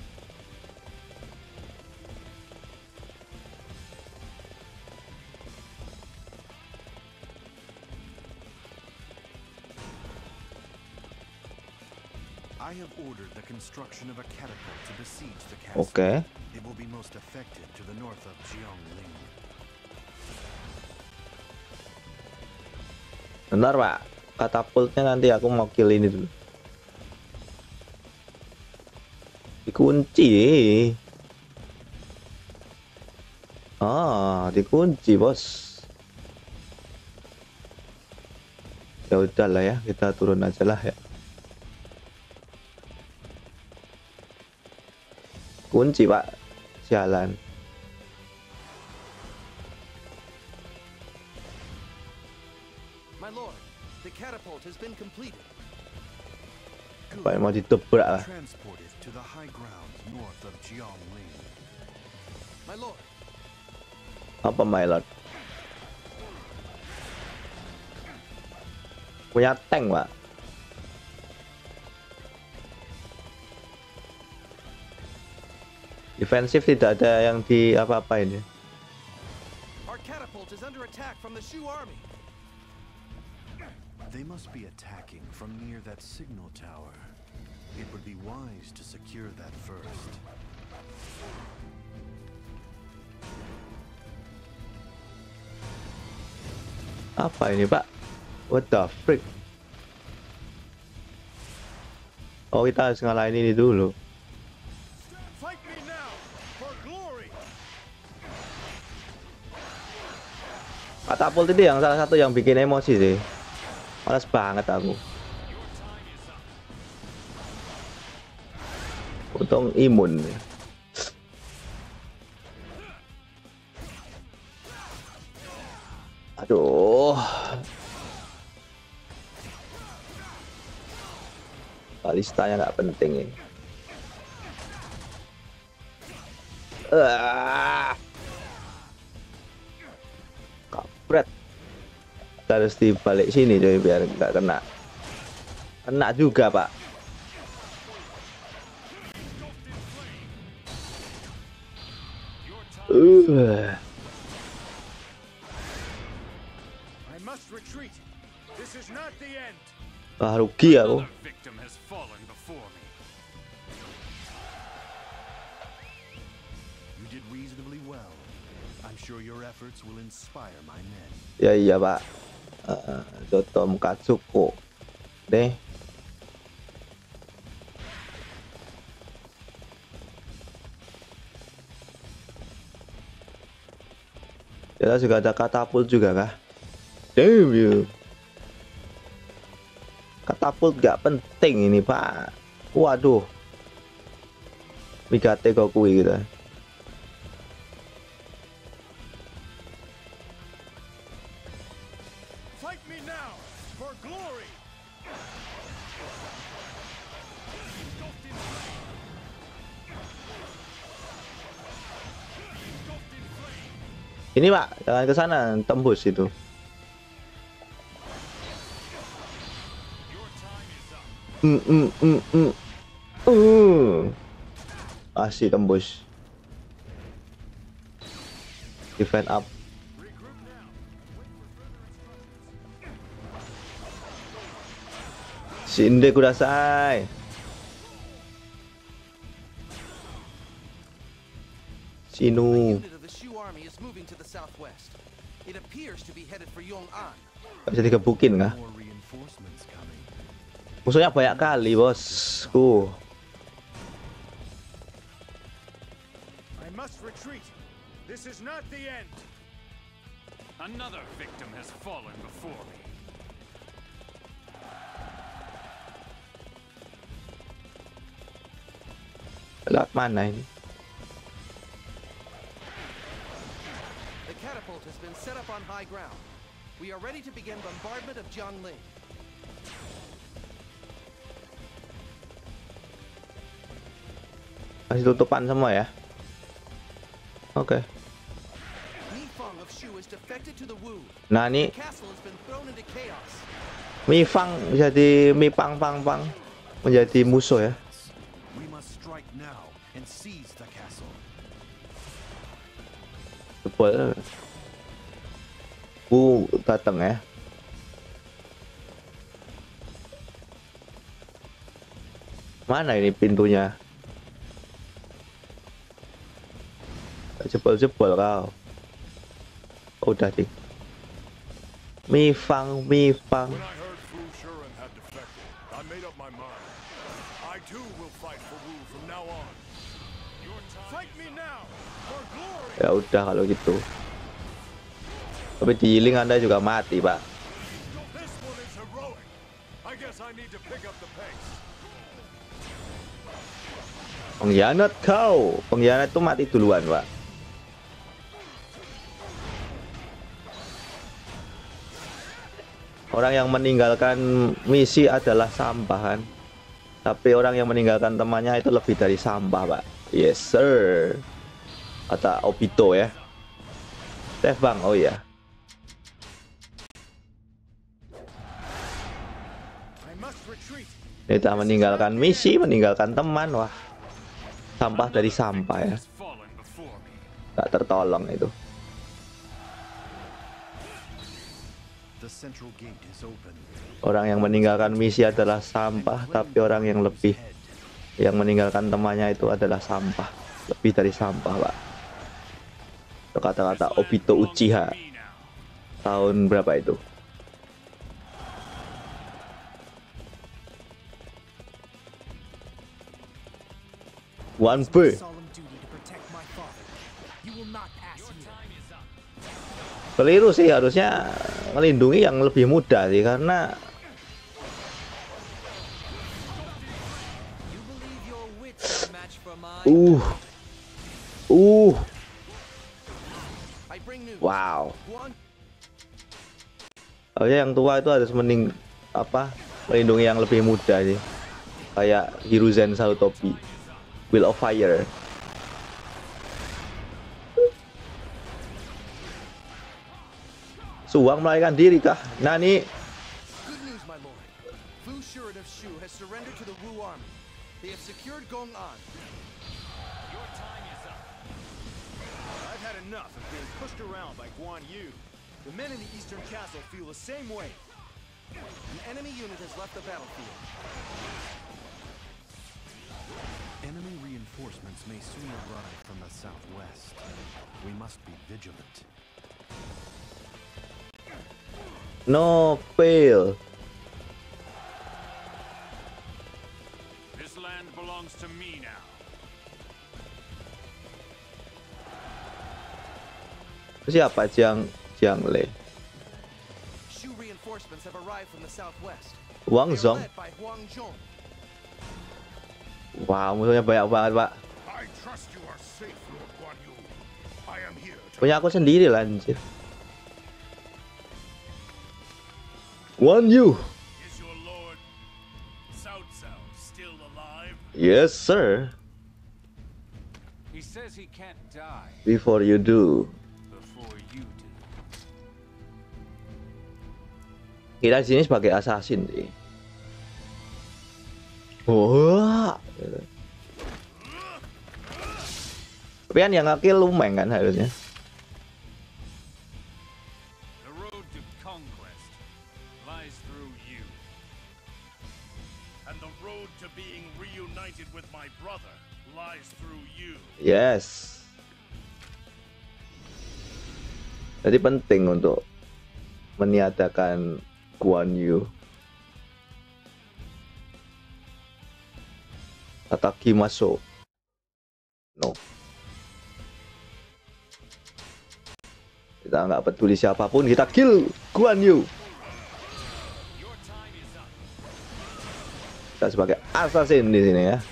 I have ordered the construction of a catapult to besiege the castle. Oke. It will be most effective to the north of Jiangling. Bentar, Pak. Katapultnya nanti aku mau kill ini dulu. Dikunci. Dikunci, Bos. Ya udahlah ya, kita turun aja lah ya. Kunci, Pak. Jalan. My lord, the catapult has been completed. Apa yang mau ditebrak lah. Transport it to the high ground north of Jiangling. My lord, Apa, my lord? Punya tank, Pak. Defensif tidak ada yang di apa-apa ini. our catapult is under attack from the Shu army. They must be attacking from near that signal tower. It would be wise to secure that first. Apa ini, Pak? What the freak? Oh, kita harus ngalahin ini dulu. Fight me now for glory Katapult itu yang salah satu yang bikin emosi sih. Males banget aku. Untung imun. Aduh. Balistanya nggak penting ini. Kapret. Kita harus dibalik sini coy biar nggak kena. Kena juga pak. Ah, rugi aku. Ya iya pak. Dotom Katsuko deh. Ya juga ada katapult juga kah? Damn you. Katapult gak penting ini pak. Waduh. Migate Kokui gitu. Ini pak, jangan ke sana, tembus itu. Asih tembus. Defend up. Shinde kudasai. Shinu. Bisa dikebukin kah? Musuhnya banyak kali bosku. Lewat mana ini? The catapult has been set up on high ground. We are ready to begin bombardment of Jiangling. Masih tutupan semua ya. Oke. Nah ini Mifang jadi Mipang Pang Pang menjadi musuh ya. Jebol. Datang ya. Mana ini pintunya? Jebol-jebol kau. Oh, udah ding. Mifang. Ya udah kalau gitu. Tapi di healing Anda juga mati, Pak. Pengkhianat kau. Pengkhianat itu mati duluan, Pak. Orang yang meninggalkan misi adalah sampahan. Tapi orang yang meninggalkan temannya itu lebih dari sampah, Pak. Yes, sir. Kata Obito ya. Teh bang, oh iya. Kita meninggalkan misi, meninggalkan teman, wah. Sampah dari sampah ya. Gak tertolong itu. Orang yang meninggalkan misi adalah sampah, tapi orang yang meninggalkan temannya itu adalah sampah. Lebih dari sampah, Pak. Itu kata-kata Obito Uchiha. Tahun berapa itu? One B. Keliru sih, harusnya melindungi yang lebih muda sih, karena wow. Harusnya yang tua itu harus melindungi yang lebih muda sih. Kayak Hiruzen Sarutobi, Will of Fire. Suwang melarikan diri kah? Nani? Good news, my lord. Fu Shiren of Shu has surrendered to the Wu army. They have secured Gong'an. Your time is up. I've had enough of being pushed around by Guan Yu. The men in the Eastern Castle feel the same way. An enemy unit has left the battlefield. Enemy reinforcements may soon arrive from the southwest. We must be vigilant. No fail. This land belongs to me now. Siapa Jiang Le? Shu reinforcements have arrived from the southwest. Wang They are Zong. led by Huang Zhong. Wah, musuhnya banyak banget, Pak. I trust you are safe, Lord Guan Yu. I am here to Punya aku sendiri lah, anjir. Guan Yu. Is your lord Cao Cao still alive? Yes, sir. He says he can't die Before you do. before you do. Kita di sini sebagai assassin sih. Wah. Tapi kan yang nge-kill Lumeng kan harusnya. The road to conquest lies through you. And the road to being reunited with my brother lies through you. Yes. Jadi penting untuk meniadakan Guan Yu. Tataki Maso. No. Kita nggak peduli siapapun, kita kill Guan Yu. Kita sebagai assassin di sini ya.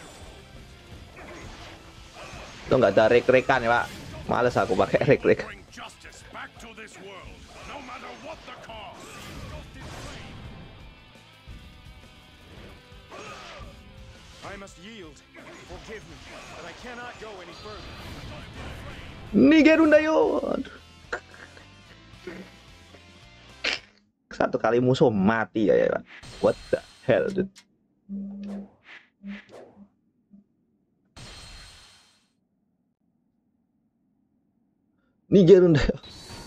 Itu nggak ada rek-rekan ya, Pak. Males aku pakai rek-rek. Bring justice back to this world, no matter what the cost. I must yield. Forgive me, but I cannot go any further. Nigerunda yo. Satu kali musuh mati ya, Pak. What the hell, dude? Nigerunda yo.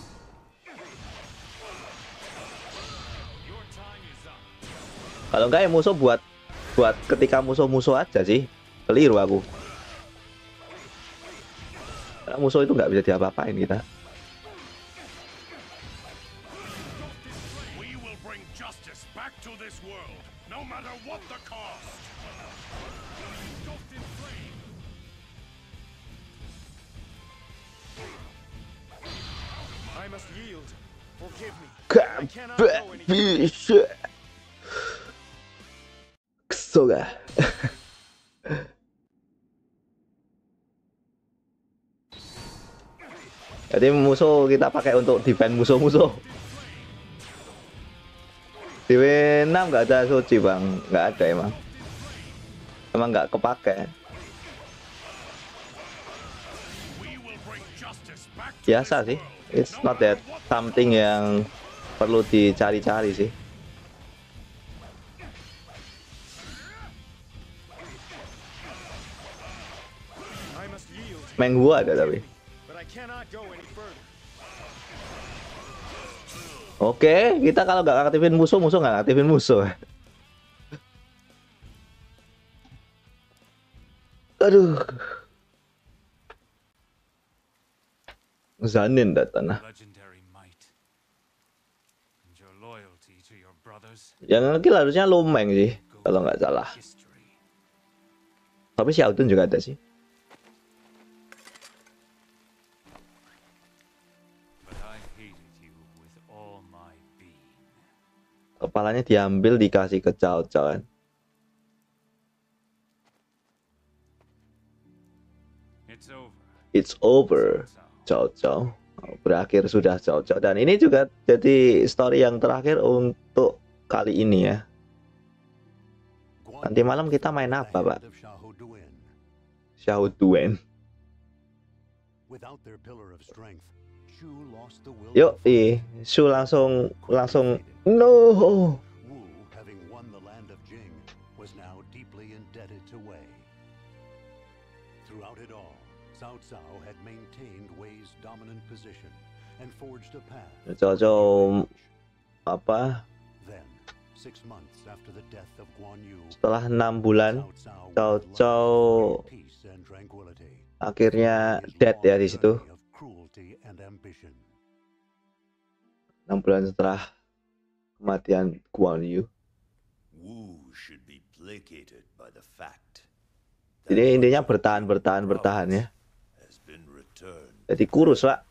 Kalau enggak ya musuh buat ketika musuh-musuh aja sih. Keliru aku. Karena musuh itu nggak bisa diapa-apain kita. We will bring justice back to this world, no matter what the cost. I must yield. Forgive me. I cannot go any Bisa. Kesel gak? Jadi musuh kita pakai untuk defend musuh-musuh. Di W6 nggak ada suci bang, nggak ada emang nggak kepake. Biasa sih, it's not that something yang perlu dicari-cari sih. Menghu ada tapi. Oke, kita kalau nggak aktifin musuh nggak aktifin musuh. Aduh. Zanin datang. Yang ngekill harusnya Lumeng sih, kalau nggak salah. Tapi Xiaodun juga ada sih. Kepalanya diambil dikasih ke Cao Cao kan. It's over. Cao Cao. Berakhir sudah Cao Cao. Dan ini juga jadi story yang terakhir untuk kali ini ya. Nanti malam kita main apa, Pak? Xiahou Duan. Yuk, Shu langsung no. Wu, having won the land of Jing, was now deeply indebted to Wei. Throughout it all, Cao Cao had maintained Wei's dominant position and forged a path. Cao Cao apa? Then, 6 months after the death of Guan Yu, setelah 6 bulan, Cao Cao akhirnya dead ya di situ. 6 bulan setelah kematian Guan Yu. Jadi intinya bertahan ya. Jadi kurus lah.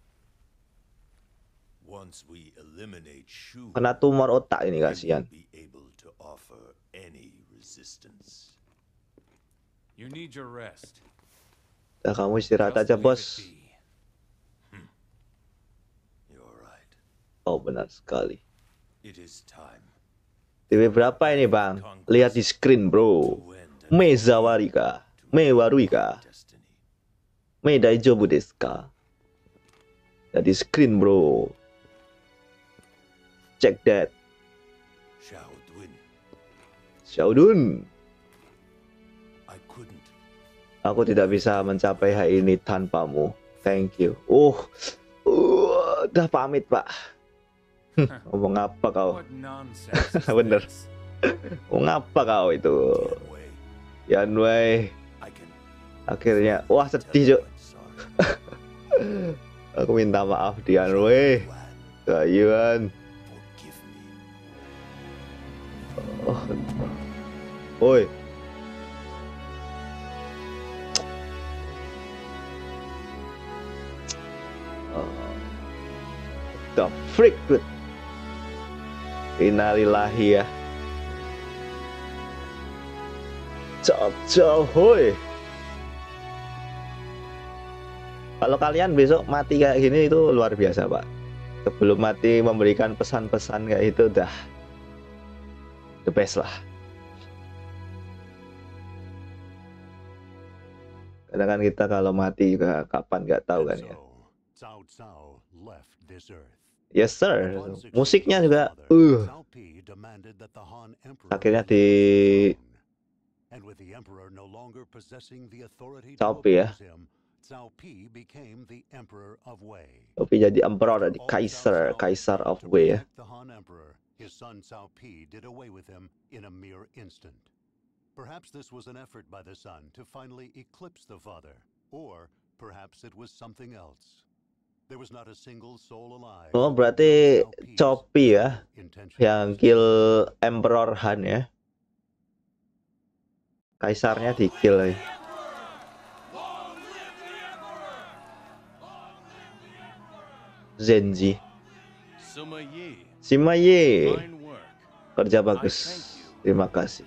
Kena tumor otak ini kasihan. Nah, kamu istirahat aja bos. Oh benar sekali. TV berapa ini bang? Lihat di screen bro. Mezawarika, Mewaruika, Medaijobu desu ka? Lihat di screen bro. Check that. Xiaodun. Aku tidak bisa mencapai hal ini tanpamu. Thank you. Udah pamit pak. Ngomong apa kau? Bener. Ngomong apa kau itu? Yan Wei. Akhirnya, wah sedih Cuk. Aku minta maaf Yan Wei. Kayuan. Oi. The freak good. Innalillahi ya. Cao hoi. Kalau kalian besok mati kayak gini itu luar biasa pak. Sebelum mati memberikan pesan-pesan kayak itu udah the best lah. Kadang kan kita kalau mati juga kapan nggak tahu kan ya. Yes sir. Musiknya juga akhirnya di Cao Pi ya. Cao Pi jadi emperor, jadi kaisar of Wei ya. His son Cao Pi did away with him in a mere instant. Perhaps this was an effort by the son to finally eclipse the father, or perhaps it was something else. There was not a single soul alive. Oh, berarti Cao Pi ya yang kill Emperor Han ya. Kaisarnya di kill ya. Zenji. Sima Yi. Kerja bagus. Terima kasih.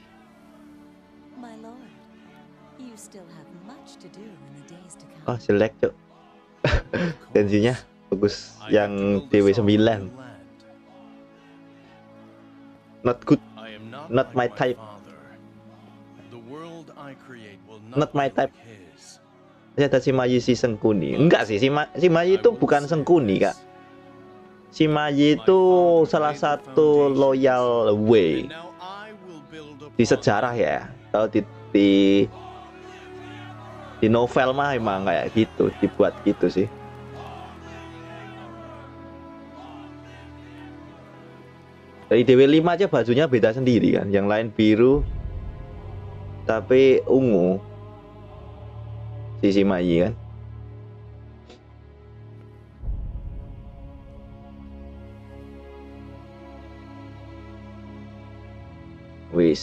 Oh, jelek Cuk. Zenjinya bagus yang DW9. Not good. Not my type. Not my type. Ada Sima Yi si Sengkuni. Enggak sih, Sima Yi itu bukan Sengkuni kak. Sima Yi itu salah satu loyal Wei di sejarah ya. Kalau di novel mah emang kayak gitu, dibuat gitu sih. Dari DW5 aja bajunya beda sendiri kan, yang lain biru tapi ungu si Sima Yi kan. Wis.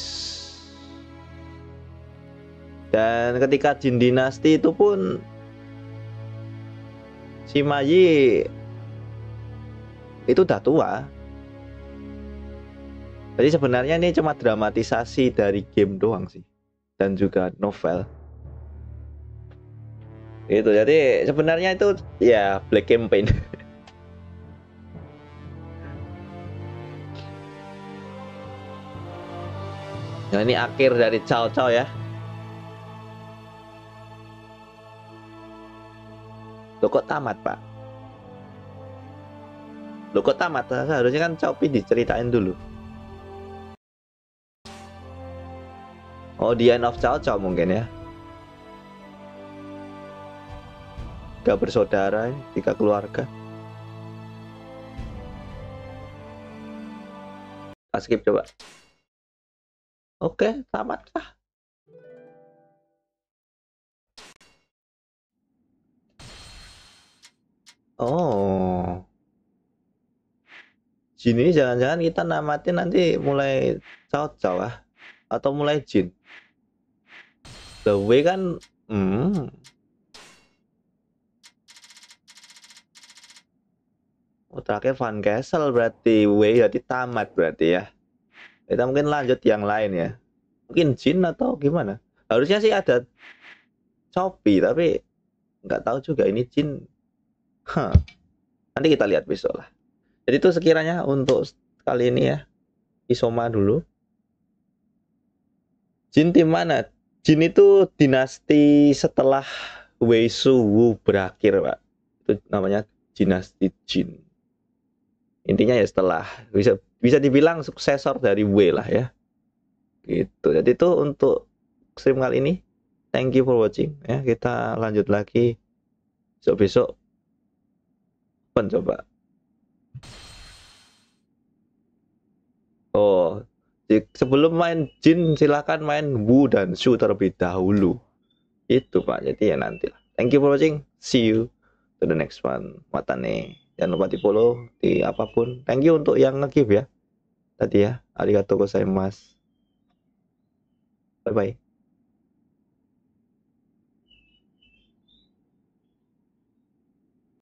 Dan ketika Jin Dinasti itu pun Sima Yi itu udah tua. Jadi sebenarnya ini cuma dramatisasi dari game doang sih, dan juga novel. Gitu. Jadi sebenarnya itu ya Black Campaign. Nah, ini akhir dari Cao Cao ya. Loh kok tamat, Pak? Loh kok tamat? Seharusnya kan Cao Pi diceritain dulu. Oh, the end of Cao Cao mungkin ya. 3 bersaudara, 3 keluarga. Kita skip coba. Oke, tamat kah? Oh. Jin ini jangan-jangan kita namatin nanti mulai Cao Cao ah, atau mulai Jin. The Way kan Oh, terakhir Van Castle berarti Way berarti tamat berarti ya. Kita mungkin lanjut yang lain ya. Mungkin Jin atau gimana? Harusnya sih ada Shopee tapi nggak tahu juga ini Jin. Nanti kita lihat besok lah. Jadi itu sekiranya untuk kali ini ya. Isoma dulu. Jin tim mana? Jin itu dinasti setelah Wei Suwu berakhir, Pak. Itu namanya dinasti Jin. Intinya ya setelah bisa dibilang suksesor dari Wei lah ya. Gitu. Jadi itu untuk stream kali ini. Thank you for watching ya. Kita lanjut lagi besok-besok. Coba. Oh, sebelum main Jin silahkan main Wu dan Shu terlebih dahulu. Itu Pak. Jadi ya nanti lah. Thank you for watching. See you to the next one. Matane. Jangan lupa di follow di apapun. Thank you untuk yang nge-give ya. Tadi ya. Arigatou gozaimasu. Bye bye.